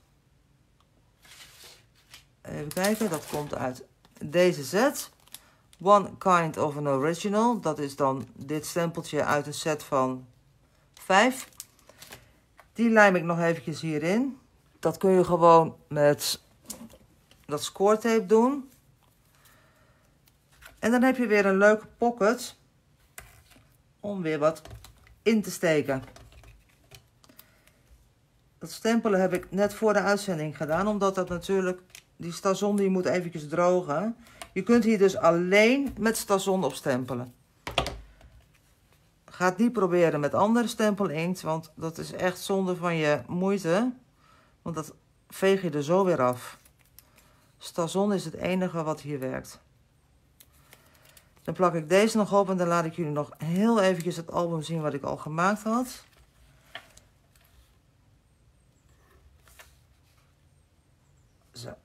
Even kijken, dat komt uit deze set. One kind of an original, dat is dan dit stempeltje uit een set van 5. Die lijm ik nog eventjes hierin. Dat kun je gewoon met dat scoretape doen. En dan heb je weer een leuke pocket om weer wat in te steken. Dat stempelen heb ik net voor de uitzending gedaan, omdat dat natuurlijk, die Stazon die moet eventjes drogen. Je kunt hier dus alleen met Stazon op stempelen. Ga het niet proberen met andere stempelinkt, want dat is echt zonde van je moeite. Want dat veeg je er zo weer af. Stazon is het enige wat hier werkt. Dan plak ik deze nog op en dan laat ik jullie nog heel eventjes het album zien wat ik al gemaakt had. Zo.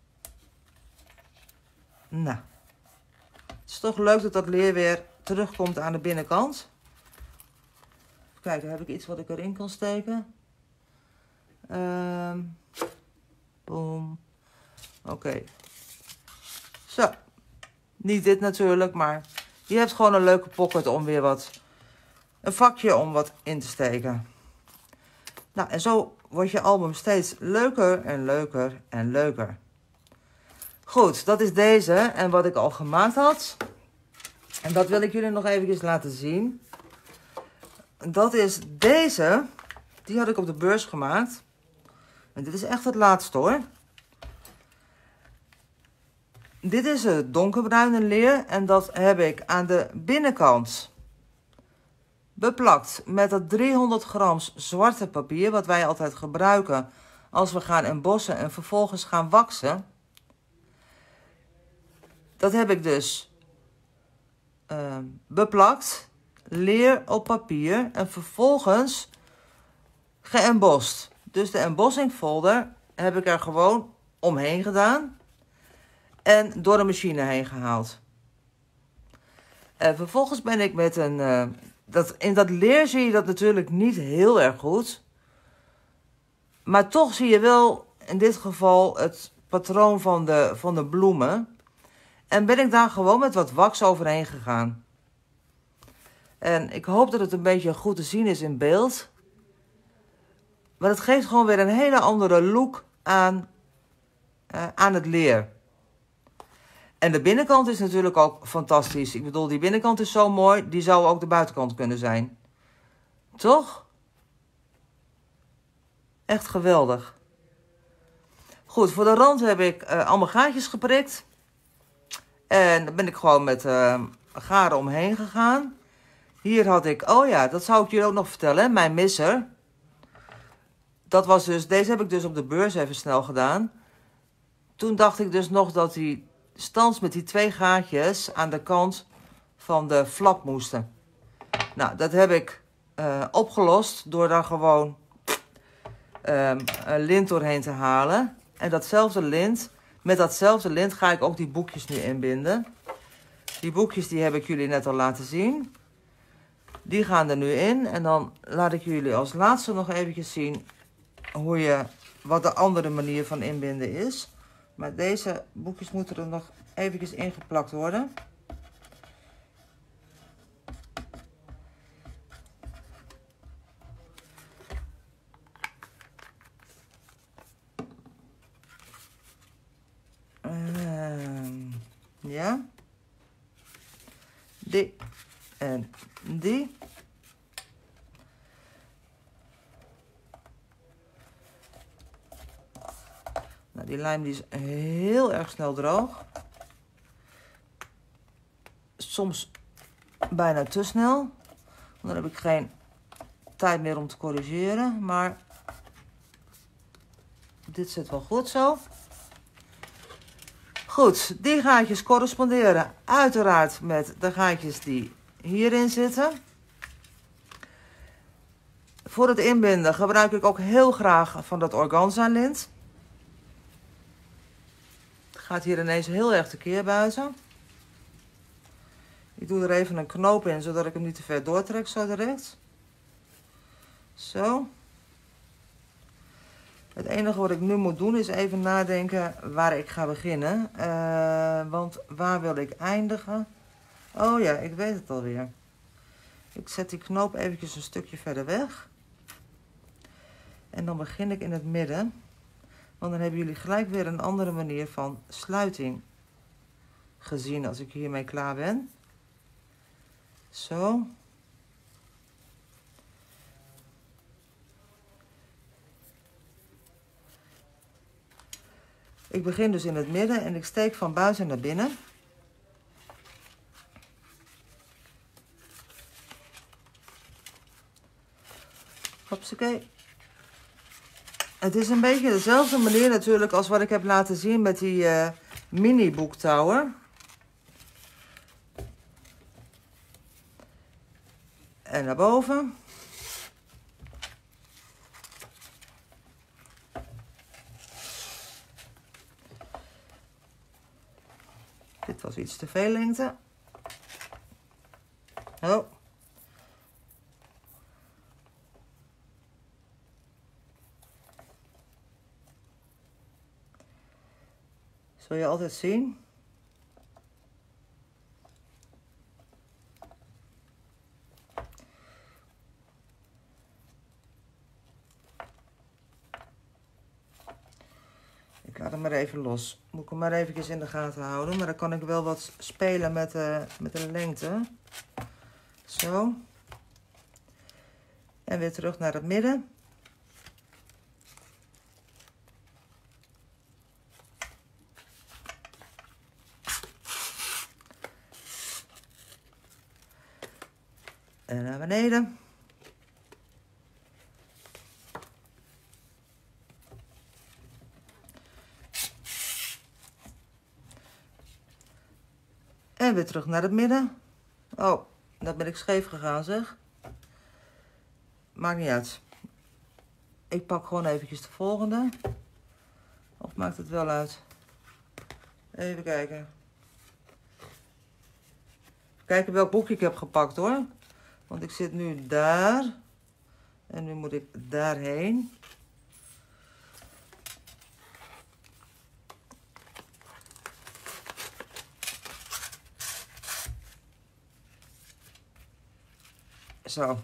Nou. Het is toch leuk dat dat leer weer terugkomt aan de binnenkant. Even kijken, heb ik iets wat ik erin kan steken? Boom. Oké. Zo. Niet dit natuurlijk, maar je hebt gewoon een leuke pocket om weer wat... Een vakje om wat in te steken. Nou, en zo wordt je album steeds leuker en leuker en leuker. Goed, dat is deze en wat ik al gemaakt had. En dat wil ik jullie nog eventjes laten zien. Dat is deze. Die had ik op de beurs gemaakt. En dit is echt het laatste hoor. Dit is het donkerbruine leer en dat heb ik aan de binnenkant beplakt met dat 300 gram zwarte papier, wat wij altijd gebruiken als we gaan embossen en vervolgens gaan waksen. Dat heb ik dus beplakt, leer op papier en vervolgens geëmbost. Dus de embossing folder heb ik er gewoon omheen gedaan en door de machine heen gehaald. En vervolgens ben ik met een... in dat leer zie je dat natuurlijk niet heel erg goed. Maar toch zie je wel in dit geval het patroon van de bloemen. En ben ik daar gewoon met wat wax overheen gegaan. En ik hoop dat het een beetje goed te zien is in beeld. Maar het geeft gewoon weer een hele andere look aan het leer. En de binnenkant is natuurlijk ook fantastisch. Ik bedoel, die binnenkant is zo mooi, die zou ook de buitenkant kunnen zijn. Toch? Echt geweldig. Goed, voor de rand heb ik allemaal gaatjes geprikt. En dan ben ik gewoon met garen omheen gegaan. Hier had ik, oh ja, dat zou ik jullie ook nog vertellen, mijn misser. Dat was dus, deze heb ik dus op de beurs even snel gedaan. Toen dacht ik dus nog dat die stans met die 2 gaatjes aan de kant van de flap moesten. Nou, dat heb ik opgelost door daar gewoon lint doorheen te halen. En met datzelfde lint ga ik ook die boekjes nu inbinden. Die boekjes die heb ik jullie net al laten zien. Die gaan er nu in. En dan laat ik jullie als laatste nog eventjes zien wat de andere manier van inbinden is. Maar deze boekjes moeten er nog eventjes ingeplakt worden. Ja. Die en die. Nou, die lijm die is heel erg snel droog. Soms bijna te snel. Dan heb ik geen tijd meer om te corrigeren. Maar dit zit wel goed zo. Goed, die gaatjes corresponderen uiteraard met de gaatjes die hierin zitten. Voor het inbinden gebruik ik ook heel graag van dat organza lint. Het gaat hier ineens heel erg tekeer buiten. Ik doe er even een knoop in, zodat ik hem niet te ver doortrek zo direct. Zo. Het enige wat ik nu moet doen is even nadenken waar ik ga beginnen. Want waar wil ik eindigen? Oh ja, ik weet het alweer. Ik zet die knoop eventjes een stukje verder weg. En dan begin ik in het midden. Want dan hebben jullie gelijk weer een andere manier van sluiting gezien als ik hiermee klaar ben. Zo. Ik begin dus in het midden en ik steek van buiten naar binnen. Hopsakee. Het is een beetje dezelfde manier natuurlijk als wat ik heb laten zien met die mini boektouwer. En naar boven. Dit was iets te veel lengte. Oh. Zul je altijd zien. hem maar even los. Moet ik hem maar eventjes in de gaten houden. Maar dan kan ik wel wat spelen met de lengte. Zo. En weer terug naar het midden. En naar beneden. En weer terug naar het midden. Oh, daar ben ik scheef gegaan, zeg. Maakt niet uit. Ik pak gewoon eventjes de volgende. Of maakt het wel uit? Even kijken. Kijken welk boekje ik heb gepakt, hoor. Want ik zit nu daar. En nu moet ik daarheen. Zo.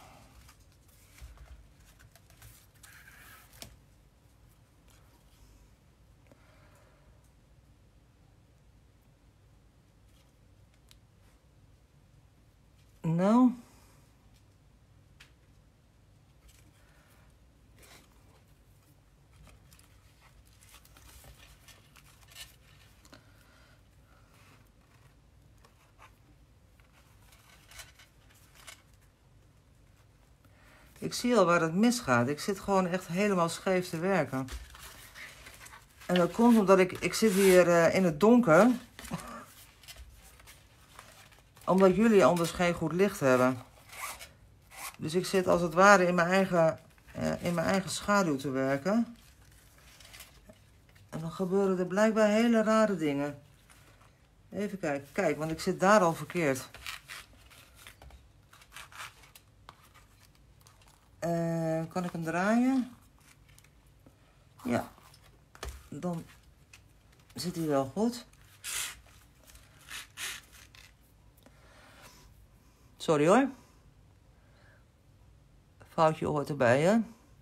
Nou. Ik zie al waar het misgaat. Ik zit gewoon echt helemaal scheef te werken. En dat komt omdat ik zit hier in het donker. Omdat jullie anders geen goed licht hebben. Dus ik zit als het ware in mijn eigen schaduw te werken. En dan gebeuren er blijkbaar hele rare dingen. Even kijken. Kijk, want ik zit daar al verkeerd. Kan ik hem draaien? Ja. Dan zit hij wel goed. Sorry hoor. Foutje hoort erbij, hè?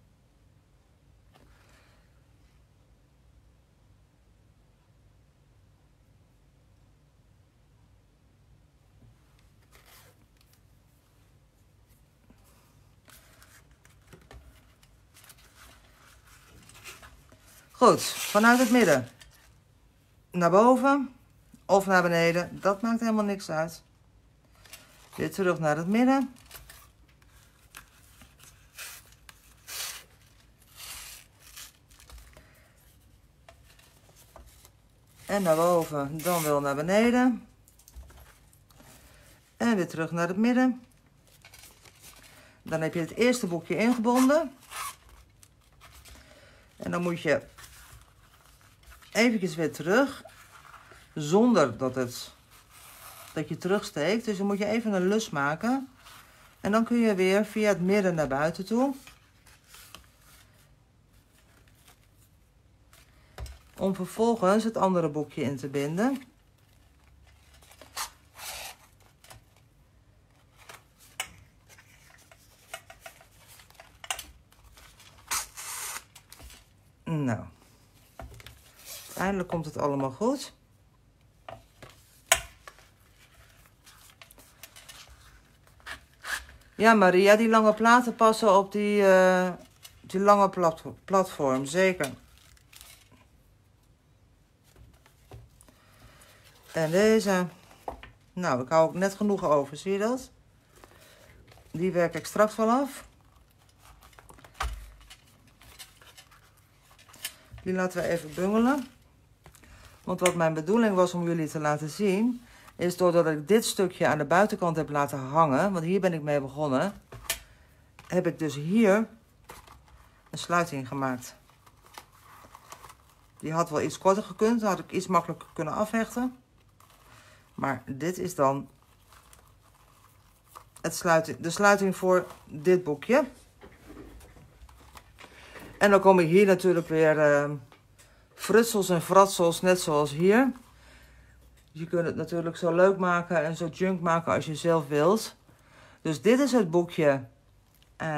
Goed, vanuit het midden. Naar boven of naar beneden, dat maakt helemaal niks uit. Weer terug naar het midden. En naar boven, dan wel naar beneden. En weer terug naar het midden. Dan heb je het eerste boekje ingebonden. En dan moet je eventjes weer terug. Zonder dat je terugsteekt. Dus dan moet je even een lus maken. En dan kun je weer via het midden naar buiten toe. Om vervolgens het andere boekje in te binden. Nou. Uiteindelijk komt het allemaal goed. Ja, Maria, die lange platen passen op die lange platform, zeker. En deze, nou, ik hou ook net genoeg over, zie je dat? Die werk ik straks wel af. Die laten we even bungelen. Want wat mijn bedoeling was om jullie te laten zien, is doordat ik dit stukje aan de buitenkant heb laten hangen, want hier ben ik mee begonnen, heb ik dus hier een sluiting gemaakt. Die had wel iets korter gekund, dan had ik iets makkelijker kunnen afhechten. Maar dit is dan de sluiting voor dit boekje. En dan kom ik hier natuurlijk weer frutsels en fratsels, net zoals hier. Je kunt het natuurlijk zo leuk maken en zo junk maken als je zelf wilt. Dus dit is het boekje,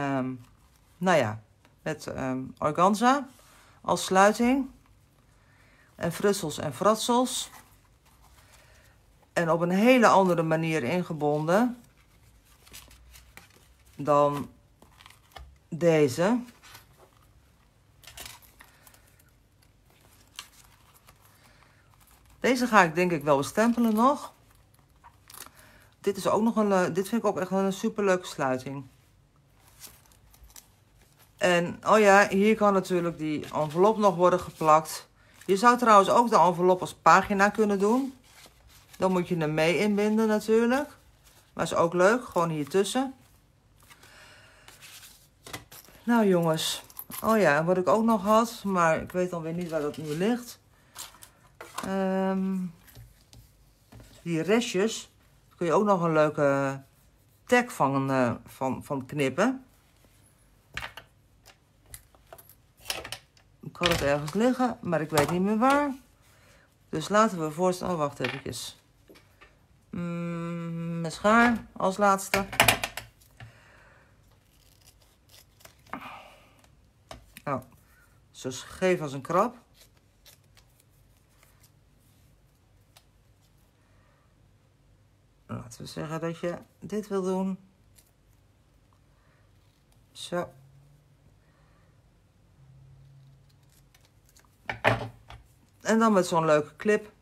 nou ja, met organza als sluiting. en frutsels en fratsels. En op een hele andere manier ingebonden dan deze. Deze ga ik denk ik wel bestempelen nog. Dit is ook nog dit vind ik ook echt een super leuke sluiting. En oh ja, hier kan natuurlijk die envelop nog worden geplakt. Je zou trouwens ook de envelop als pagina kunnen doen. Dan moet je hem mee inbinden natuurlijk. Maar is ook leuk, gewoon hier tussen. Nou jongens. Oh ja, en wat ik ook nog had, maar ik weet dan weer niet waar dat nu ligt. Die restjes. Daar kun je ook nog een leuke tag van knippen. Ik had het ergens liggen, maar ik weet niet meer waar. Dus laten we voorstellen. Oh, wacht eventjes. Mijn schaar als laatste. Nou, zo scheef als een krab. Laten we zeggen dat je dit wil doen. Zo. En dan met zo'n leuke clip.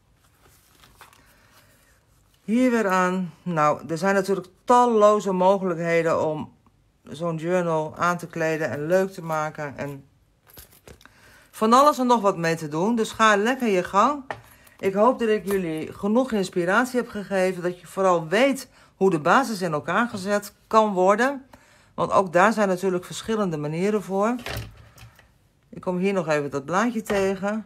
Hier weer aan. Nou, er zijn natuurlijk talloze mogelijkheden om zo'n journal aan te kleden en leuk te maken. En van alles en nog wat mee te doen. Dus ga lekker je gang. Ik hoop dat ik jullie genoeg inspiratie heb gegeven. Dat je vooral weet hoe de basis in elkaar gezet kan worden. Want ook daar zijn natuurlijk verschillende manieren voor. Ik kom hier nog even dat blaadje tegen.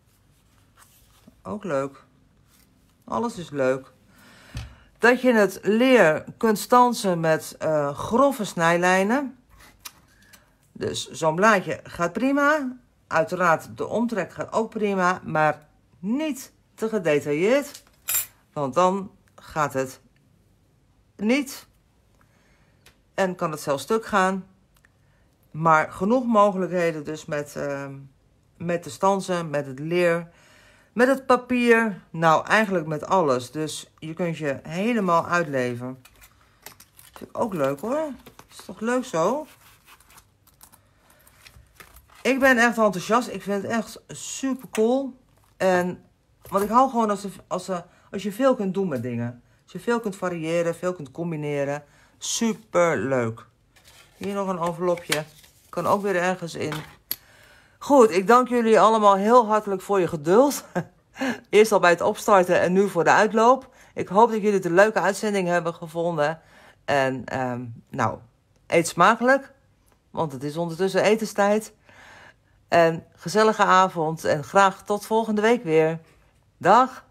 Ook leuk. Alles is leuk. Dat je het leer kunt stansen met grove snijlijnen. Dus zo'n blaadje gaat prima. Uiteraard de omtrek gaat ook prima. Maar niet te gedetailleerd. Want dan gaat het niet. En kan het zelfs stuk gaan. Maar genoeg mogelijkheden dus met de stansen, met het leer, met het papier. Nou, eigenlijk met alles. Dus je kunt je helemaal uitleven. Vind ik ook leuk hoor. Is toch leuk zo? Ik ben echt enthousiast. Ik vind het echt super cool. En, want ik hou gewoon als je veel kunt doen met dingen. Als je veel kunt variëren, veel kunt combineren. Super leuk. Hier nog een envelopje. Kan ook weer ergens in. Goed, ik dank jullie allemaal heel hartelijk voor je geduld. Eerst al bij het opstarten en nu voor de uitloop. Ik hoop dat jullie het een leuke uitzending hebben gevonden. En nou, eet smakelijk. Want het is ondertussen etenstijd. En gezellige avond. En graag tot volgende week weer. Dag.